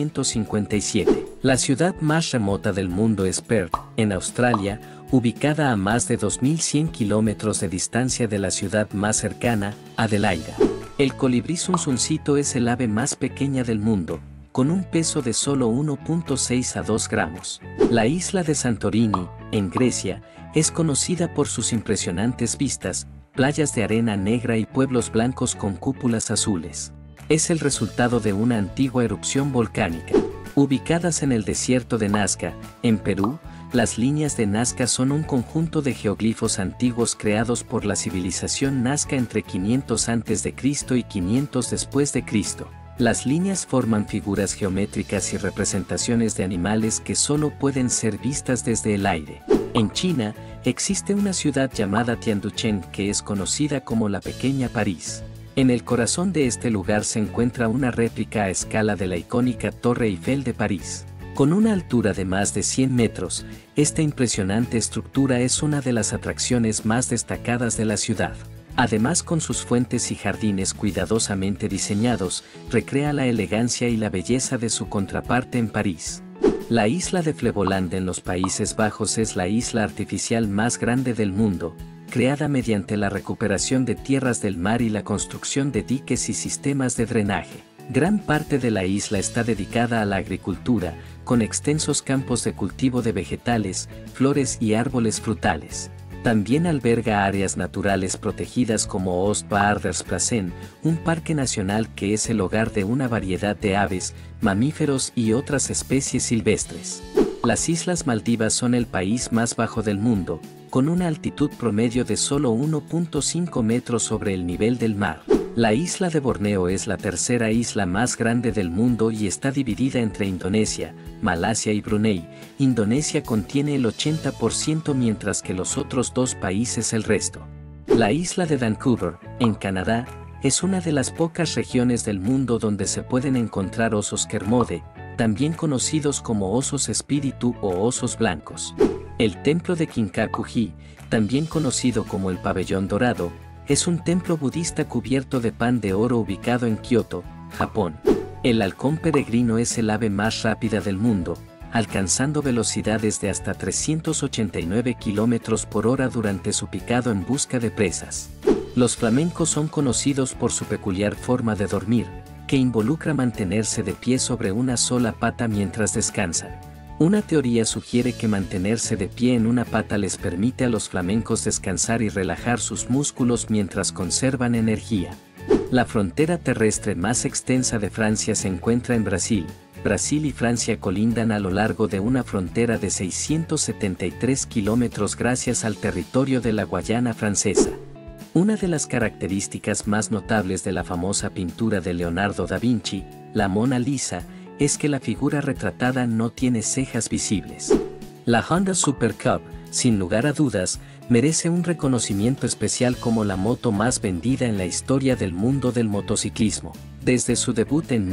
S1: 657. La ciudad más remota del mundo es Perth, en Australia, ubicada a más de 2.100 kilómetros de distancia de la ciudad más cercana, Adelaida. El colibrí zunzuncito es el ave más pequeña del mundo, con un peso de solo 1.6 a 2 gramos. La isla de Santorini, en Grecia, es conocida por sus impresionantes vistas, playas de arena negra y pueblos blancos con cúpulas azules. Es el resultado de una antigua erupción volcánica. Ubicadas en el desierto de Nazca, en Perú, las líneas de Nazca son un conjunto de geoglifos antiguos creados por la civilización Nazca entre 500 a.C. y 500 después de Cristo. Las líneas forman figuras geométricas y representaciones de animales que solo pueden ser vistas desde el aire. En China, existe una ciudad llamada Tianducheng que es conocida como la Pequeña París. En el corazón de este lugar se encuentra una réplica a escala de la icónica Torre Eiffel de París. Con una altura de más de 100 metros, esta impresionante estructura es una de las atracciones más destacadas de la ciudad. Además, con sus fuentes y jardines cuidadosamente diseñados, recrea la elegancia y la belleza de su contraparte en París. La isla de Flevoland en los Países Bajos es la isla artificial más grande del mundo, creada mediante la recuperación de tierras del mar y la construcción de diques y sistemas de drenaje. Gran parte de la isla está dedicada a la agricultura, con extensos campos de cultivo de vegetales, flores y árboles frutales. También alberga áreas naturales protegidas como Oostvaardersplassen, un parque nacional que es el hogar de una variedad de aves, mamíferos y otras especies silvestres. Las Islas Maldivas son el país más bajo del mundo, con una altitud promedio de solo 1.5 metros sobre el nivel del mar. La isla de Borneo es la tercera isla más grande del mundo y está dividida entre Indonesia, Malasia y Brunei. Indonesia contiene el 80% mientras que los otros dos países el resto. La isla de Vancouver, en Canadá, es una de las pocas regiones del mundo donde se pueden encontrar osos Kermode, también conocidos como osos espíritu o osos blancos. El templo de Kinkaku-ji, también conocido como el Pabellón Dorado, es un templo budista cubierto de pan de oro ubicado en Kioto, Japón. El halcón peregrino es el ave más rápida del mundo, alcanzando velocidades de hasta 389 km/h durante su picado en busca de presas. Los flamencos son conocidos por su peculiar forma de dormir, que involucra mantenerse de pie sobre una sola pata mientras descansan. Una teoría sugiere que mantenerse de pie en una pata les permite a los flamencos descansar y relajar sus músculos mientras conservan energía. La frontera terrestre más extensa de Francia se encuentra en Brasil, Brasil y Francia colindan a lo largo de una frontera de 673 kilómetros gracias al territorio de la Guayana Francesa. Una de las características más notables de la famosa pintura de Leonardo da Vinci, la Mona Lisa, es que la figura retratada no tiene cejas visibles. La Honda Super Cub, sin lugar a dudas, merece un reconocimiento especial como la moto más vendida en la historia del mundo del motociclismo. Desde su debut en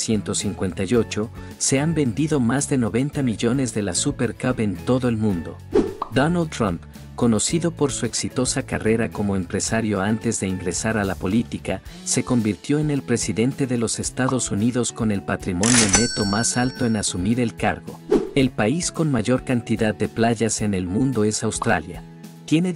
S1: 1958, se han vendido más de 90 millones de la Super Cub en todo el mundo. Donald Trump, conocido por su exitosa carrera como empresario antes de ingresar a la política, se convirtió en el presidente de los Estados Unidos con el patrimonio neto más alto en asumir el cargo. El país con mayor cantidad de playas en el mundo es Australia. Tiene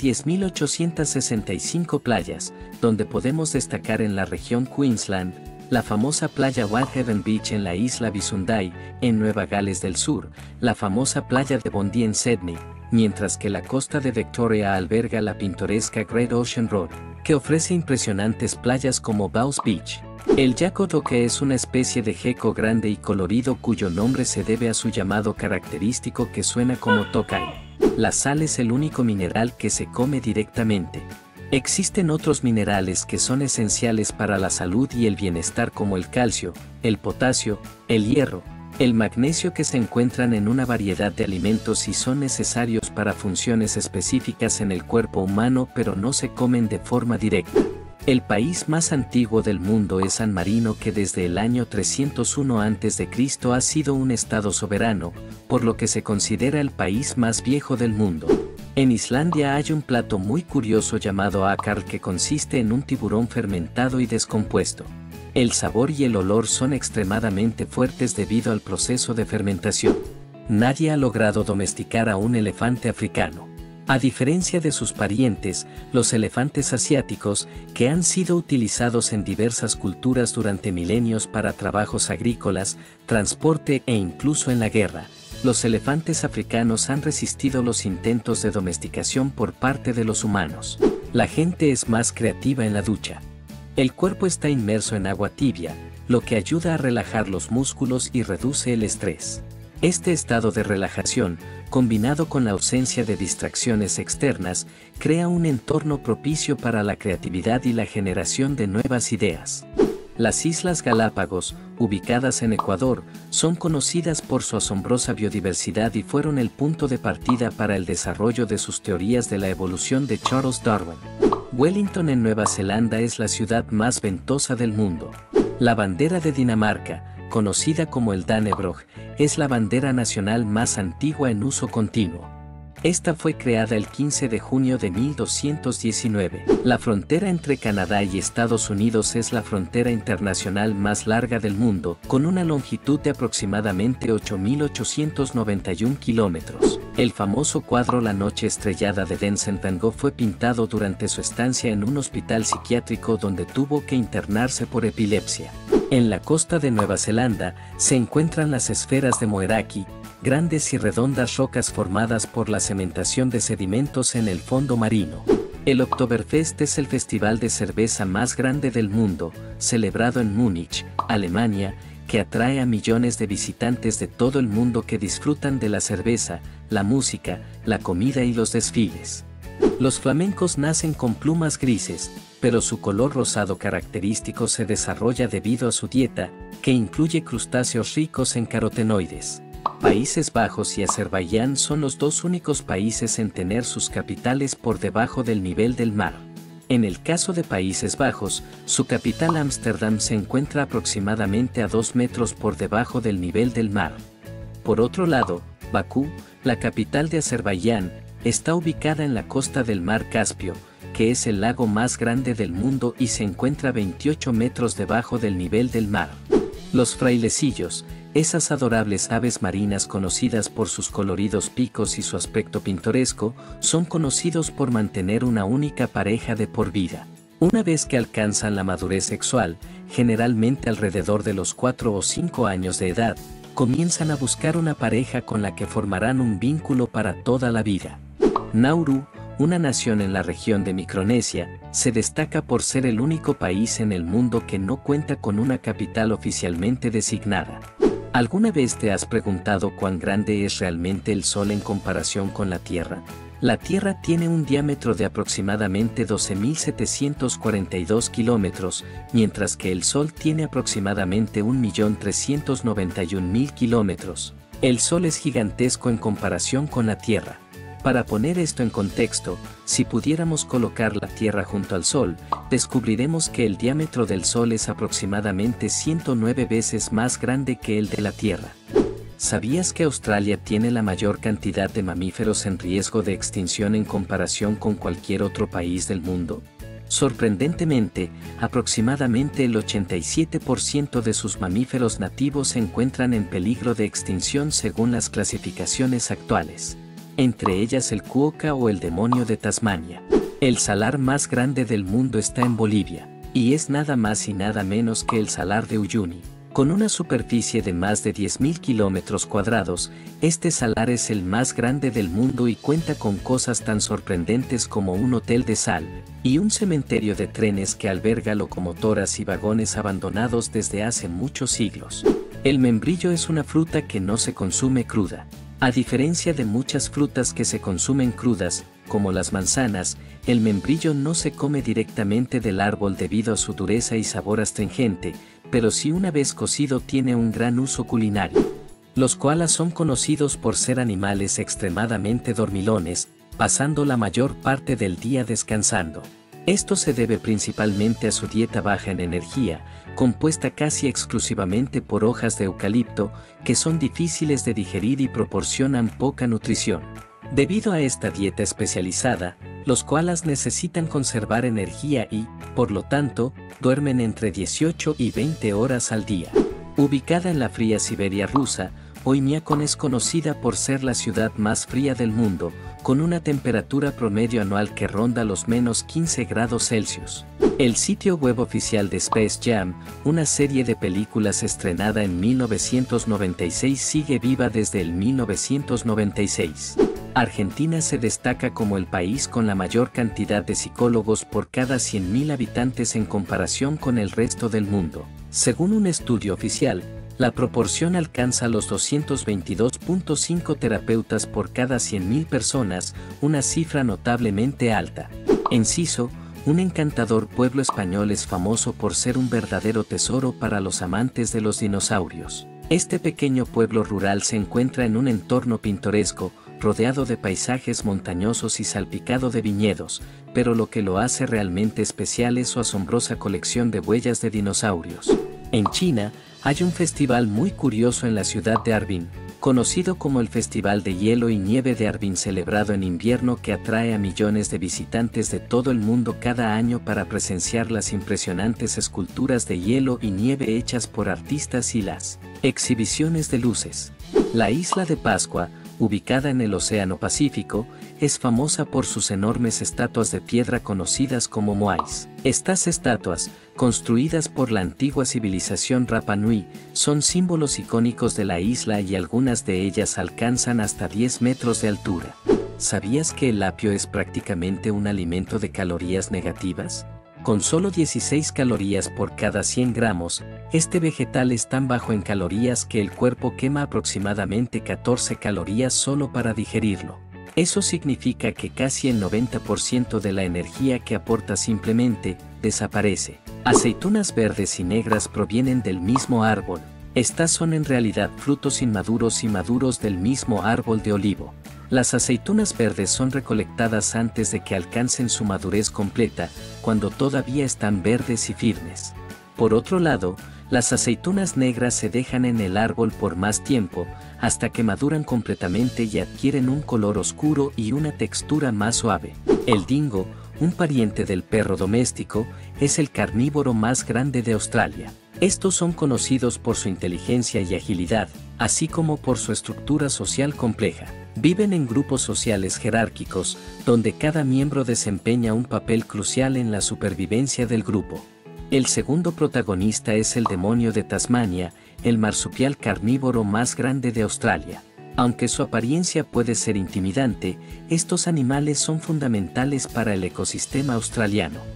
S1: 10.865 playas, donde podemos destacar en la región Queensland, la famosa playa Whitehaven Beach en la isla Whitsunday, en Nueva Gales del Sur, la famosa playa de Bondi en Sydney, mientras que la costa de Victoria alberga la pintoresca Great Ocean Road, que ofrece impresionantes playas como Bows Beach. El yakodoke es una especie de gecko grande y colorido cuyo nombre se debe a su llamado característico que suena como tokai. La sal es el único mineral que se come directamente. Existen otros minerales que son esenciales para la salud y el bienestar como el calcio, el potasio, el hierro, el magnesio que se encuentran en una variedad de alimentos y son necesarios para funciones específicas en el cuerpo humano pero no se comen de forma directa. El país más antiguo del mundo es San Marino que desde el año 301 a.C. ha sido un estado soberano, por lo que se considera el país más viejo del mundo. En Islandia hay un plato muy curioso llamado ákarl que consiste en un tiburón fermentado y descompuesto. El sabor y el olor son extremadamente fuertes debido al proceso de fermentación. Nadie ha logrado domesticar a un elefante africano. A diferencia de sus parientes, los elefantes asiáticos, que han sido utilizados en diversas culturas durante milenios para trabajos agrícolas, transporte e incluso en la guerra, los elefantes africanos han resistido los intentos de domesticación por parte de los humanos. La gente es más creativa en la ducha. El cuerpo está inmerso en agua tibia, lo que ayuda a relajar los músculos y reduce el estrés. Este estado de relajación, combinado con la ausencia de distracciones externas, crea un entorno propicio para la creatividad y la generación de nuevas ideas. Las Islas Galápagos, ubicadas en Ecuador, son conocidas por su asombrosa biodiversidad y fueron el punto de partida para el desarrollo de sus teorías de la evolución de Charles Darwin. Wellington en Nueva Zelanda es la ciudad más ventosa del mundo. La bandera de Dinamarca, conocida como el Dannebrog, es la bandera nacional más antigua en uso continuo. Esta fue creada el 15 de junio de 1219. La frontera entre Canadá y Estados Unidos es la frontera internacional más larga del mundo, con una longitud de aproximadamente 8.891 kilómetros. El famoso cuadro La Noche Estrellada de Vincent van Gogh fue pintado durante su estancia en un hospital psiquiátrico donde tuvo que internarse por epilepsia. En la costa de Nueva Zelanda se encuentran las esferas de Moeraki, grandes y redondas rocas formadas por la cementación de sedimentos en el fondo marino. El Oktoberfest es el festival de cerveza más grande del mundo, celebrado en Múnich, Alemania, que atrae a millones de visitantes de todo el mundo que disfrutan de la cerveza, la música, la comida y los desfiles. Los flamencos nacen con plumas grises, pero su color rosado característico se desarrolla debido a su dieta, que incluye crustáceos ricos en carotenoides. Países Bajos y Azerbaiyán son los dos únicos países en tener sus capitales por debajo del nivel del mar. En el caso de Países Bajos, su capital Ámsterdam se encuentra aproximadamente a 2 metros por debajo del nivel del mar. Por otro lado, Bakú, la capital de Azerbaiyán, está ubicada en la costa del mar Caspio, que es el lago más grande del mundo y se encuentra 28 metros debajo del nivel del mar. Los frailecillos, esas adorables aves marinas conocidas por sus coloridos picos y su aspecto pintoresco, son conocidos por mantener una única pareja de por vida. Una vez que alcanzan la madurez sexual, generalmente alrededor de los 4 o 5 años de edad, comienzan a buscar una pareja con la que formarán un vínculo para toda la vida. Nauru, una nación en la región de Micronesia, se destaca por ser el único país en el mundo que no cuenta con una capital oficialmente designada. ¿Alguna vez te has preguntado cuán grande es realmente el Sol en comparación con la Tierra? La Tierra tiene un diámetro de aproximadamente 12.742 kilómetros, mientras que el Sol tiene aproximadamente 1.391.000 kilómetros. El Sol es gigantesco en comparación con la Tierra. Para poner esto en contexto, si pudiéramos colocar la Tierra junto al Sol, descubriremos que el diámetro del Sol es aproximadamente 109 veces más grande que el de la Tierra. ¿Sabías que Australia tiene la mayor cantidad de mamíferos en riesgo de extinción en comparación con cualquier otro país del mundo? Sorprendentemente, aproximadamente el 87% de sus mamíferos nativos se encuentran en peligro de extinción según las clasificaciones actuales. Entre ellas el cuoca o el demonio de Tasmania. El salar más grande del mundo está en Bolivia, y es nada más y nada menos que el salar de Uyuni. Con una superficie de más de 10.000 kilómetros cuadrados, este salar es el más grande del mundo y cuenta con cosas tan sorprendentes como un hotel de sal, y un cementerio de trenes que alberga locomotoras y vagones abandonados desde hace muchos siglos. El membrillo es una fruta que no se consume cruda. A diferencia de muchas frutas que se consumen crudas, como las manzanas, el membrillo no se come directamente del árbol debido a su dureza y sabor astringente, pero sí una vez cocido tiene un gran uso culinario. Los koalas son conocidos por ser animales extremadamente dormilones, pasando la mayor parte del día descansando. Esto se debe principalmente a su dieta baja en energía, compuesta casi exclusivamente por hojas de eucalipto, que son difíciles de digerir y proporcionan poca nutrición. Debido a esta dieta especializada, los koalas necesitan conservar energía y, por lo tanto, duermen entre 18 y 20 horas al día. Ubicada en la fría Siberia rusa, Oymyakon es conocida por ser la ciudad más fría del mundo, con una temperatura promedio anual que ronda los -15 grados Celsius. El sitio web oficial de Space Jam, una serie de películas estrenada en 1996, sigue viva desde el 1996. Argentina se destaca como el país con la mayor cantidad de psicólogos por cada 100.000 habitantes en comparación con el resto del mundo. Según un estudio oficial, la proporción alcanza los 222.5 terapeutas por cada 100.000 personas, una cifra notablemente alta. Enciso, un encantador pueblo español es famoso por ser un verdadero tesoro para los amantes de los dinosaurios. Este pequeño pueblo rural se encuentra en un entorno pintoresco, rodeado de paisajes montañosos y salpicado de viñedos, pero lo que lo hace realmente especial es su asombrosa colección de huellas de dinosaurios. En China, hay un festival muy curioso en la ciudad de Harbin, conocido como el Festival de Hielo y Nieve de Harbin, celebrado en invierno, que atrae a millones de visitantes de todo el mundo cada año para presenciar las impresionantes esculturas de hielo y nieve hechas por artistas y las exhibiciones de luces. La isla de Pascua, ubicada en el Océano Pacífico, es famosa por sus enormes estatuas de piedra conocidas como moais. Estas estatuas, construidas por la antigua civilización Rapa Nui, son símbolos icónicos de la isla y algunas de ellas alcanzan hasta 10 metros de altura. ¿Sabías que el apio es prácticamente un alimento de calorías negativas? Con solo 16 calorías por cada 100 gramos, este vegetal es tan bajo en calorías que el cuerpo quema aproximadamente 14 calorías solo para digerirlo. Eso significa que casi el 90% de la energía que aporta simplemente desaparece. Aceitunas verdes y negras provienen del mismo árbol. Estas son en realidad frutos inmaduros y maduros del mismo árbol de olivo. Las aceitunas verdes son recolectadas antes de que alcancen su madurez completa, cuando todavía están verdes y firmes. Por otro lado, las aceitunas negras se dejan en el árbol por más tiempo, hasta que maduran completamente y adquieren un color oscuro y una textura más suave. El dingo, un pariente del perro doméstico, es el carnívoro más grande de Australia. Estos son conocidos por su inteligencia y agilidad, así como por su estructura social compleja. Viven en grupos sociales jerárquicos, donde cada miembro desempeña un papel crucial en la supervivencia del grupo. El segundo protagonista es el demonio de Tasmania, el marsupial carnívoro más grande de Australia. Aunque su apariencia puede ser intimidante, estos animales son fundamentales para el ecosistema australiano.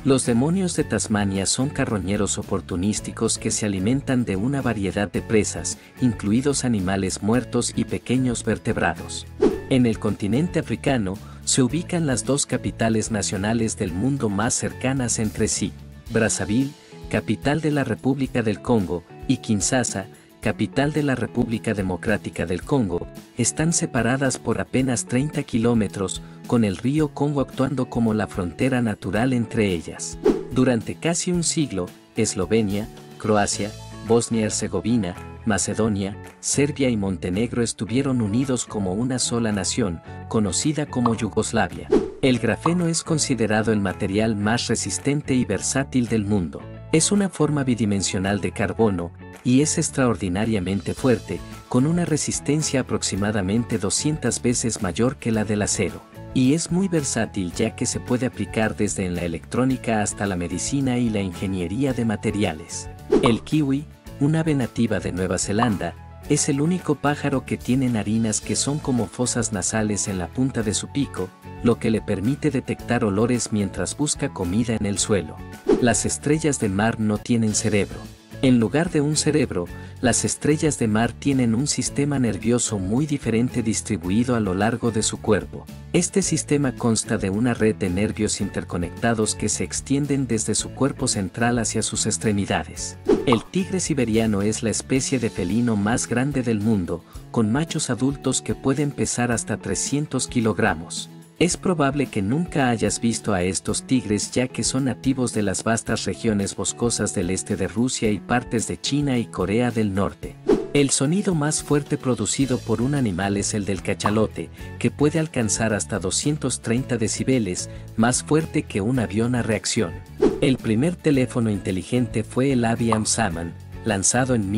S1: Los demonios de Tasmania son carroñeros oportunísticos que se alimentan de una variedad de presas, incluidos animales muertos y pequeños vertebrados. En el continente africano, se ubican las dos capitales nacionales del mundo más cercanas entre sí: Brazzaville, capital de la República del Congo, y Kinshasa, capital de la República Democrática del Congo, están separadas por apenas 30 kilómetros, con el río Congo actuando como la frontera natural entre ellas. Durante casi un siglo, Eslovenia, Croacia, Bosnia-Herzegovina, Macedonia, Serbia y Montenegro estuvieron unidos como una sola nación, conocida como Yugoslavia. El grafeno es considerado el material más resistente y versátil del mundo. Es una forma bidimensional de carbono, y es extraordinariamente fuerte, con una resistencia aproximadamente 200 veces mayor que la del acero. Y es muy versátil ya que se puede aplicar desde en la electrónica hasta la medicina y la ingeniería de materiales. El kiwi, un ave nativa de Nueva Zelanda, es el único pájaro que tiene narinas que son como fosas nasales en la punta de su pico, lo que le permite detectar olores mientras busca comida en el suelo. Las estrellas de mar no tienen cerebro. En lugar de un cerebro, las estrellas de mar tienen un sistema nervioso muy diferente distribuido a lo largo de su cuerpo. Este sistema consta de una red de nervios interconectados que se extienden desde su cuerpo central hacia sus extremidades. El tigre siberiano es la especie de felino más grande del mundo, con machos adultos que pueden pesar hasta 300 kilogramos. Es probable que nunca hayas visto a estos tigres ya que son nativos de las vastas regiones boscosas del este de Rusia y partes de China y Corea del Norte. El sonido más fuerte producido por un animal es el del cachalote, que puede alcanzar hasta 230 decibeles, más fuerte que un avión a reacción. El primer teléfono inteligente fue el IBM Salmon, lanzado en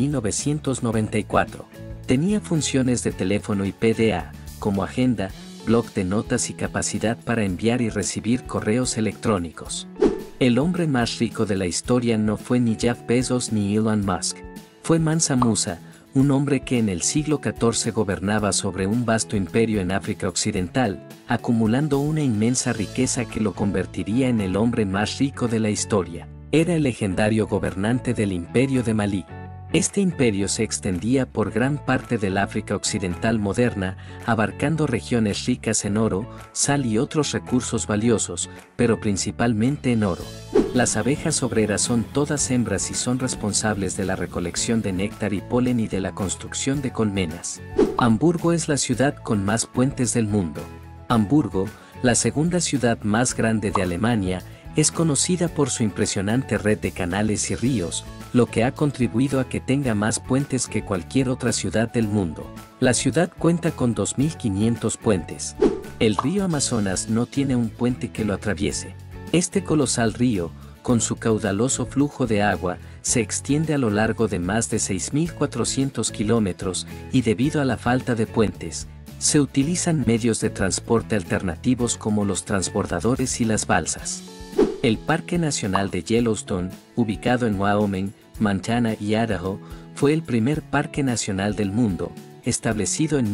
S1: 1994. Tenía funciones de teléfono y PDA, como agenda, blog de notas y capacidad para enviar y recibir correos electrónicos. El hombre más rico de la historia no fue ni Jeff Bezos ni Elon Musk. Fue Mansa Musa, un hombre que en el siglo XIV gobernaba sobre un vasto imperio en África Occidental, acumulando una inmensa riqueza que lo convertiría en el hombre más rico de la historia. Era el legendario gobernante del Imperio de Malí. Este imperio se extendía por gran parte del África Occidental moderna, abarcando regiones ricas en oro, sal y otros recursos valiosos, pero principalmente en oro. Las abejas obreras son todas hembras y son responsables de la recolección de néctar y polen y de la construcción de colmenas. Hamburgo es la ciudad con más puentes del mundo. Hamburgo, la segunda ciudad más grande de Alemania, es conocida por su impresionante red de canales y ríos, lo que ha contribuido a que tenga más puentes que cualquier otra ciudad del mundo. La ciudad cuenta con 2.500 puentes. El río Amazonas no tiene un puente que lo atraviese. Este colosal río, con su caudaloso flujo de agua, se extiende a lo largo de más de 6.400 kilómetros y debido a la falta de puentes, se utilizan medios de transporte alternativos como los transbordadores y las balsas. El Parque Nacional de Yellowstone, ubicado en Wyoming, Montana y Idaho, fue el primer parque nacional del mundo, establecido en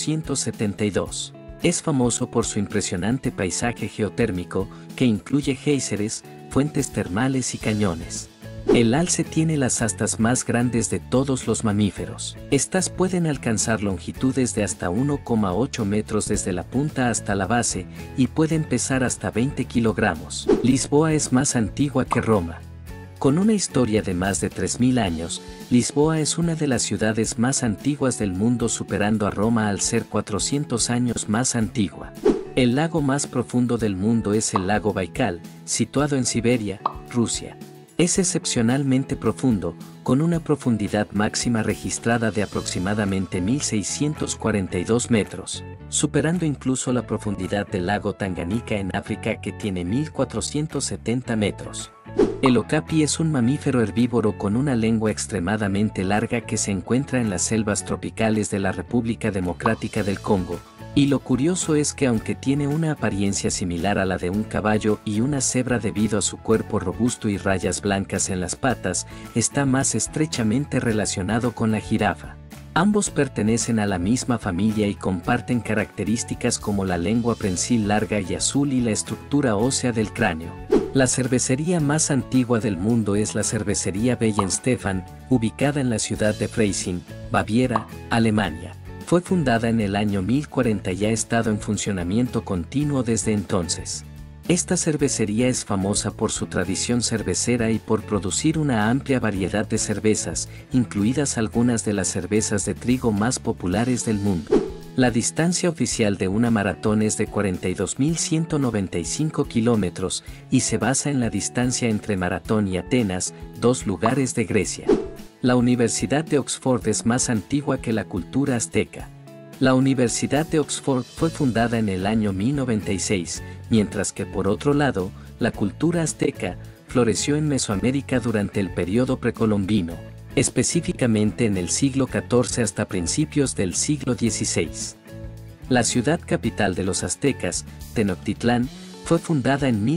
S1: 1872. Es famoso por su impresionante paisaje geotérmico, que incluye géiseres, fuentes termales y cañones. El alce tiene las astas más grandes de todos los mamíferos. Estas pueden alcanzar longitudes de hasta 1,8 metros desde la punta hasta la base y pueden pesar hasta 20 kilogramos. Lisboa es más antigua que Roma. Con una historia de más de 3.000 años, Lisboa es una de las ciudades más antiguas del mundo, superando a Roma al ser 400 años más antigua. El lago más profundo del mundo es el lago Baikal, situado en Siberia, Rusia. Es excepcionalmente profundo, con una profundidad máxima registrada de aproximadamente 1.642 metros, superando incluso la profundidad del lago Tanganika en África, que tiene 1.470 metros. El okapi es un mamífero herbívoro con una lengua extremadamente larga que se encuentra en las selvas tropicales de la República Democrática del Congo, y lo curioso es que aunque tiene una apariencia similar a la de un caballo y una cebra debido a su cuerpo robusto y rayas blancas en las patas, está más estrechamente relacionado con la jirafa. Ambos pertenecen a la misma familia y comparten características como la lengua prensil larga y azul y la estructura ósea del cráneo. La cervecería más antigua del mundo es la cervecería Weihenstephan, ubicada en la ciudad de Freising, Baviera, Alemania. Fue fundada en el año 1040 y ha estado en funcionamiento continuo desde entonces. Esta cervecería es famosa por su tradición cervecera y por producir una amplia variedad de cervezas, incluidas algunas de las cervezas de trigo más populares del mundo. La distancia oficial de una maratón es de 42.195 kilómetros y se basa en la distancia entre Maratón y Atenas, dos lugares de Grecia. La Universidad de Oxford es más antigua que la cultura azteca. La Universidad de Oxford fue fundada en el año 1096, mientras que por otro lado, la cultura azteca floreció en Mesoamérica durante el periodo precolombino, específicamente en el siglo XIV hasta principios del siglo XVI. La ciudad capital de los aztecas, Tenochtitlán, fue fundada en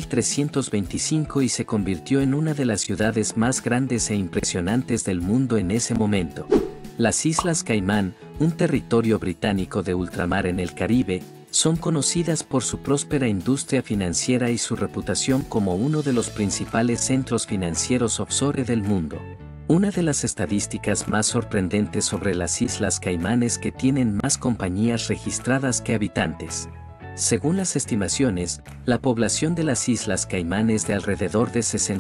S1: 1325 y se convirtió en una de las ciudades más grandes e impresionantes del mundo en ese momento. Las Islas Caimán, un territorio británico de ultramar en el Caribe, son conocidas por su próspera industria financiera y su reputación como uno de los principales centros financieros offshore del mundo. Una de las estadísticas más sorprendentes sobre las Islas Caimán es que tienen más compañías registradas que habitantes. Según las estimaciones, la población de las Islas Caimán es de alrededor de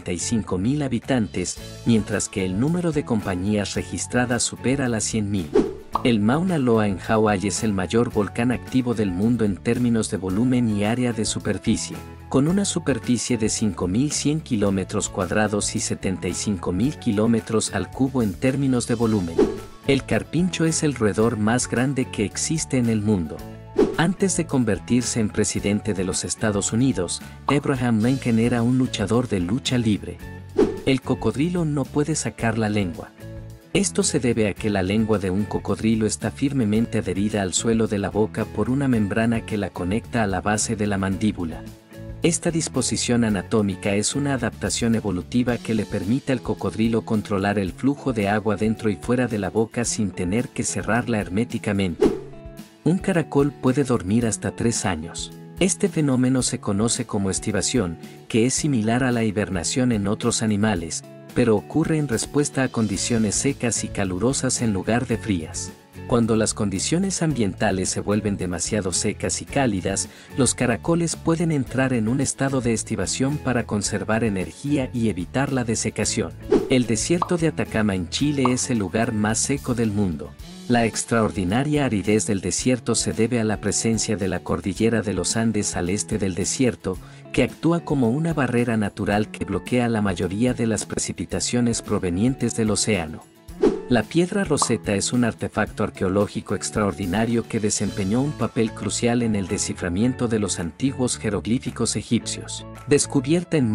S1: 65.000 habitantes, mientras que el número de compañías registradas supera las 100.000. El Mauna Loa en Hawái es el mayor volcán activo del mundo en términos de volumen y área de superficie, con una superficie de 5.100 kilómetros cuadrados y 75.000 kilómetros al cubo en términos de volumen. El carpincho es el roedor más grande que existe en el mundo. Antes de convertirse en presidente de los Estados Unidos, Abraham Lincoln era un luchador de lucha libre. El cocodrilo no puede sacar la lengua. Esto se debe a que la lengua de un cocodrilo está firmemente adherida al suelo de la boca por una membrana que la conecta a la base de la mandíbula. Esta disposición anatómica es una adaptación evolutiva que le permite al cocodrilo controlar el flujo de agua dentro y fuera de la boca sin tener que cerrarla herméticamente. Un caracol puede dormir hasta 3 años. Este fenómeno se conoce como estivación, que es similar a la hibernación en otros animales, pero ocurre en respuesta a condiciones secas y calurosas en lugar de frías. Cuando las condiciones ambientales se vuelven demasiado secas y cálidas, los caracoles pueden entrar en un estado de estivación para conservar energía y evitar la desecación. El desierto de Atacama en Chile es el lugar más seco del mundo. La extraordinaria aridez del desierto se debe a la presencia de la cordillera de los Andes al este del desierto, que actúa como una barrera natural que bloquea la mayoría de las precipitaciones provenientes del océano. La piedra Rosetta es un artefacto arqueológico extraordinario que desempeñó un papel crucial en el desciframiento de los antiguos jeroglíficos egipcios. Descubierta en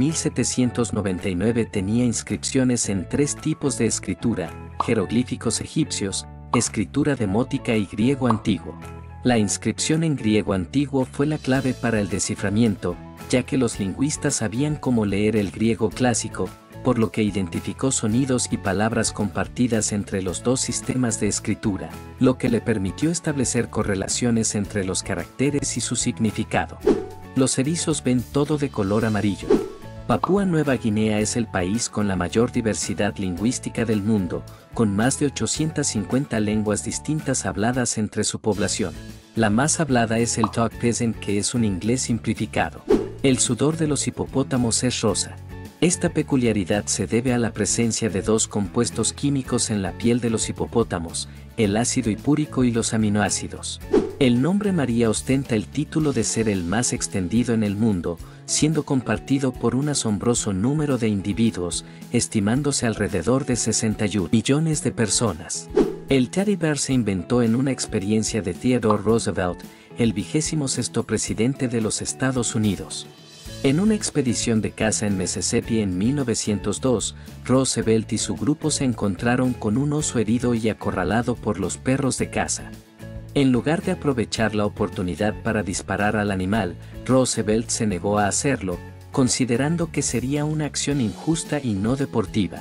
S1: 1799, tenía inscripciones en 3 tipos de escritura: jeroglíficos egipcios, escritura demótica y griego antiguo. La inscripción en griego antiguo fue la clave para el desciframiento, ya que los lingüistas sabían cómo leer el griego clásico, por lo que identificó sonidos y palabras compartidas entre los dos sistemas de escritura, lo que le permitió establecer correlaciones entre los caracteres y su significado. Los erizos ven todo de color amarillo. Papúa Nueva Guinea es el país con la mayor diversidad lingüística del mundo, con más de 850 lenguas distintas habladas entre su población. La más hablada es el Tok Pisin, que es un inglés simplificado. El sudor de los hipopótamos es rosa. Esta peculiaridad se debe a la presencia de 2 compuestos químicos en la piel de los hipopótamos, el ácido hipúrico y los aminoácidos. El nombre María ostenta el título de ser el más extendido en el mundo, siendo compartido por un asombroso número de individuos, estimándose alrededor de 61 millones de personas. El teddy bear se inventó en una experiencia de Theodore Roosevelt, el 26º presidente de los Estados Unidos. En una expedición de caza en Mississippi en 1902, Roosevelt y su grupo se encontraron con un oso herido y acorralado por los perros de caza. En lugar de aprovechar la oportunidad para disparar al animal, Roosevelt se negó a hacerlo, considerando que sería una acción injusta y no deportiva.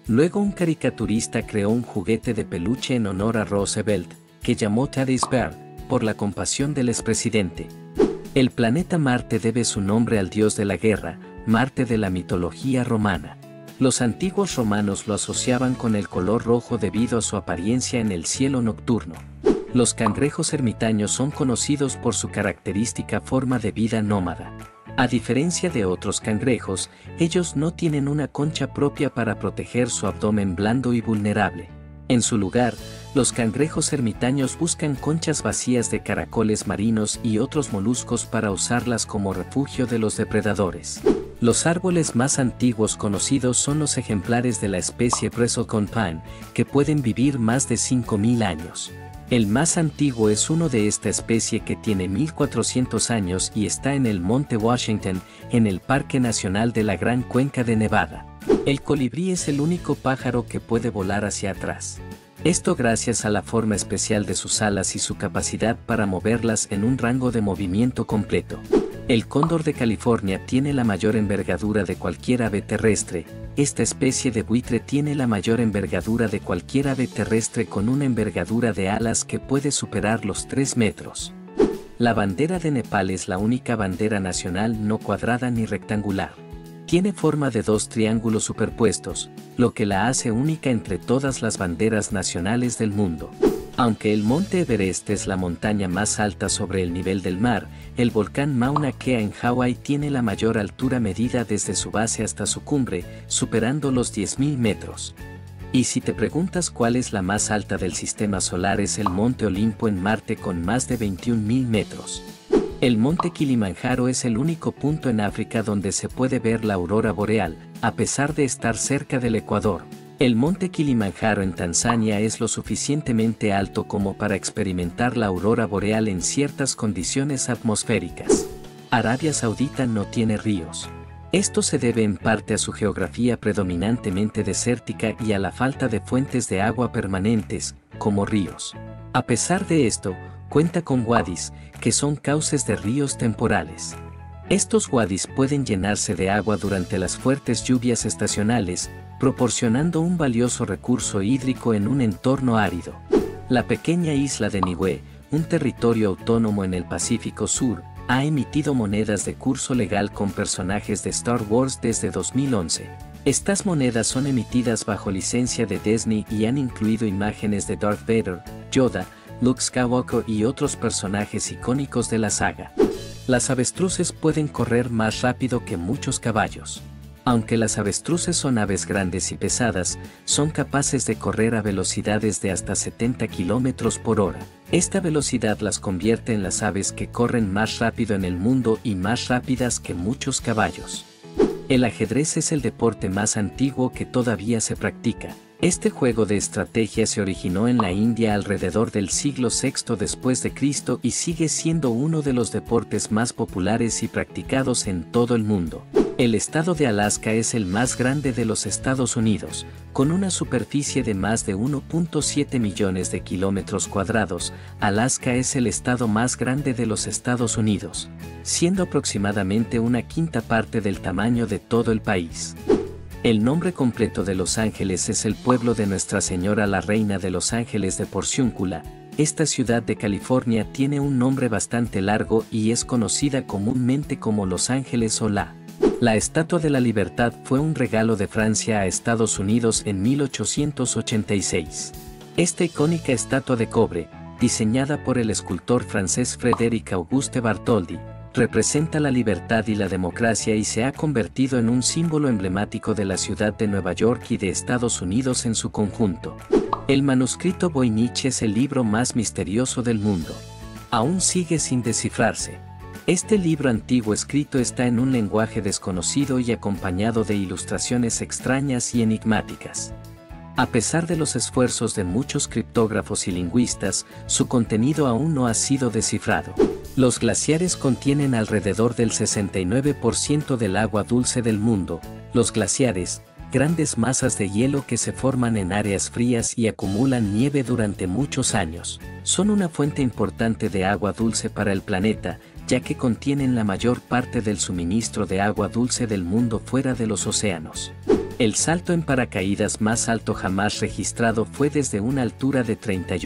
S1: Luego un caricaturista creó un juguete de peluche en honor a Roosevelt, que llamó Teddy's Bear, por la compasión del expresidente. El planeta Marte debe su nombre al dios de la guerra, Marte de la mitología romana. Los antiguos romanos lo asociaban con el color rojo debido a su apariencia en el cielo nocturno. Los cangrejos ermitaños son conocidos por su característica forma de vida nómada. A diferencia de otros cangrejos, ellos no tienen una concha propia para proteger su abdomen blando y vulnerable. En su lugar, los cangrejos ermitaños buscan conchas vacías de caracoles marinos y otros moluscos para usarlas como refugio de los depredadores. Los árboles más antiguos conocidos son los ejemplares de la especie Bristlecone Pine, que pueden vivir más de 5.000 años. El más antiguo es uno de esta especie que tiene 1.400 años y está en el Monte Washington, en el Parque Nacional de la Gran Cuenca de Nevada. El colibrí es el único pájaro que puede volar hacia atrás. Esto gracias a la forma especial de sus alas y su capacidad para moverlas en un rango de movimiento completo. El cóndor de California tiene la mayor envergadura de cualquier ave terrestre. Esta especie de buitre tiene la mayor envergadura de cualquier ave terrestre con una envergadura de alas que puede superar los 3 metros. La bandera de Nepal es la única bandera nacional no cuadrada ni rectangular. Tiene forma de 2 triángulos superpuestos, lo que la hace única entre todas las banderas nacionales del mundo. Aunque el Monte Everest es la montaña más alta sobre el nivel del mar, el volcán Mauna Kea en Hawái tiene la mayor altura medida desde su base hasta su cumbre, superando los 10.000 metros. Y si te preguntas cuál es la más alta del sistema solar, es el Monte Olimpo en Marte con más de 21.000 metros. El Monte Kilimanjaro es el único punto en África donde se puede ver la aurora boreal, a pesar de estar cerca del Ecuador. El Monte Kilimanjaro en Tanzania es lo suficientemente alto como para experimentar la aurora boreal en ciertas condiciones atmosféricas. Arabia Saudita no tiene ríos. Esto se debe en parte a su geografía predominantemente desértica y a la falta de fuentes de agua permanentes, como ríos. A pesar de esto, cuenta con wadis, que son cauces de ríos temporales. Estos wadis pueden llenarse de agua durante las fuertes lluvias estacionales, proporcionando un valioso recurso hídrico en un entorno árido. La pequeña isla de Niue, un territorio autónomo en el Pacífico Sur, ha emitido monedas de curso legal con personajes de Star Wars desde 2011. Estas monedas son emitidas bajo licencia de Disney y han incluido imágenes de Darth Vader, Yoda, Luke Skywalker y otros personajes icónicos de la saga. Las avestruces pueden correr más rápido que muchos caballos. Aunque las avestruces son aves grandes y pesadas, son capaces de correr a velocidades de hasta 70 km por hora. Esta velocidad las convierte en las aves que corren más rápido en el mundo y más rápidas que muchos caballos. El ajedrez es el deporte más antiguo que todavía se practica. Este juego de estrategia se originó en la India alrededor del siglo VI después de Cristo y sigue siendo uno de los deportes más populares y practicados en todo el mundo. El estado de Alaska es el más grande de los Estados Unidos, con una superficie de más de 1.7 millones de kilómetros cuadrados. Alaska es el estado más grande de los Estados Unidos, siendo aproximadamente una quinta parte del tamaño de todo el país. El nombre completo de Los Ángeles es el pueblo de Nuestra Señora la Reina de Los Ángeles de Porciúncula. Esta ciudad de California tiene un nombre bastante largo y es conocida comúnmente como Los Ángeles o La Estatua de la Libertad fue un regalo de Francia a Estados Unidos en 1886. Esta icónica estatua de cobre, diseñada por el escultor francés Frédéric Auguste Bartholdi, representa la libertad y la democracia y se ha convertido en un símbolo emblemático de la ciudad de Nueva York y de Estados Unidos en su conjunto. El manuscrito Voynich es el libro más misterioso del mundo. Aún sigue sin descifrarse. Este libro antiguo escrito está en un lenguaje desconocido y acompañado de ilustraciones extrañas y enigmáticas. A pesar de los esfuerzos de muchos criptógrafos y lingüistas, su contenido aún no ha sido descifrado. Los glaciares contienen alrededor del 69% del agua dulce del mundo. Los glaciares, grandes masas de hielo que se forman en áreas frías y acumulan nieve durante muchos años, son una fuente importante de agua dulce para el planeta, ya que contienen la mayor parte del suministro de agua dulce del mundo fuera de los océanos. El salto en paracaídas más alto jamás registrado fue desde una altura de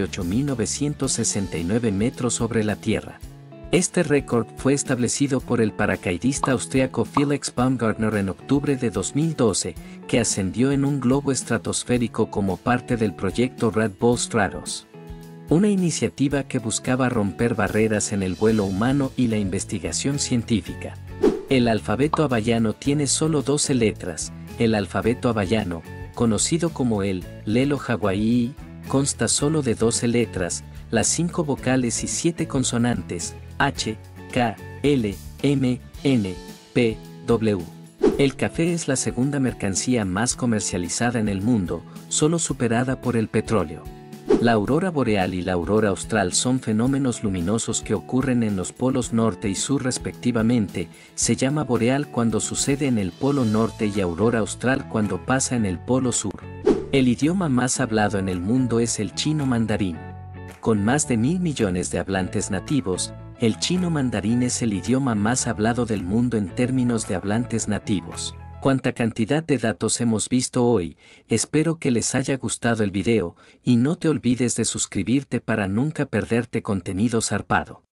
S1: 38.969 metros sobre la Tierra. Este récord fue establecido por el paracaidista austríaco Felix Baumgartner en octubre de 2012, que ascendió en un globo estratosférico como parte del proyecto Red Bull Stratos. Una iniciativa que buscaba romper barreras en el vuelo humano y la investigación científica. El alfabeto hawaiano tiene solo 12 letras. El alfabeto hawaiano, conocido como el Lelo Hawaii, consta solo de 12 letras, las 5 vocales y 7 consonantes, H, K, L, M, N, P, W. El café es la segunda mercancía más comercializada en el mundo, solo superada por el petróleo. La aurora boreal y la aurora austral son fenómenos luminosos que ocurren en los polos norte y sur respectivamente. Se llama boreal cuando sucede en el polo norte y aurora austral cuando pasa en el polo sur. El idioma más hablado en el mundo es el chino mandarín. Con más de 1.000 millones de hablantes nativos, el chino mandarín es el idioma más hablado del mundo en términos de hablantes nativos. Cuánta cantidad de datos hemos visto hoy, espero que les haya gustado el video, y no te olvides de suscribirte para nunca perderte contenido zarpado.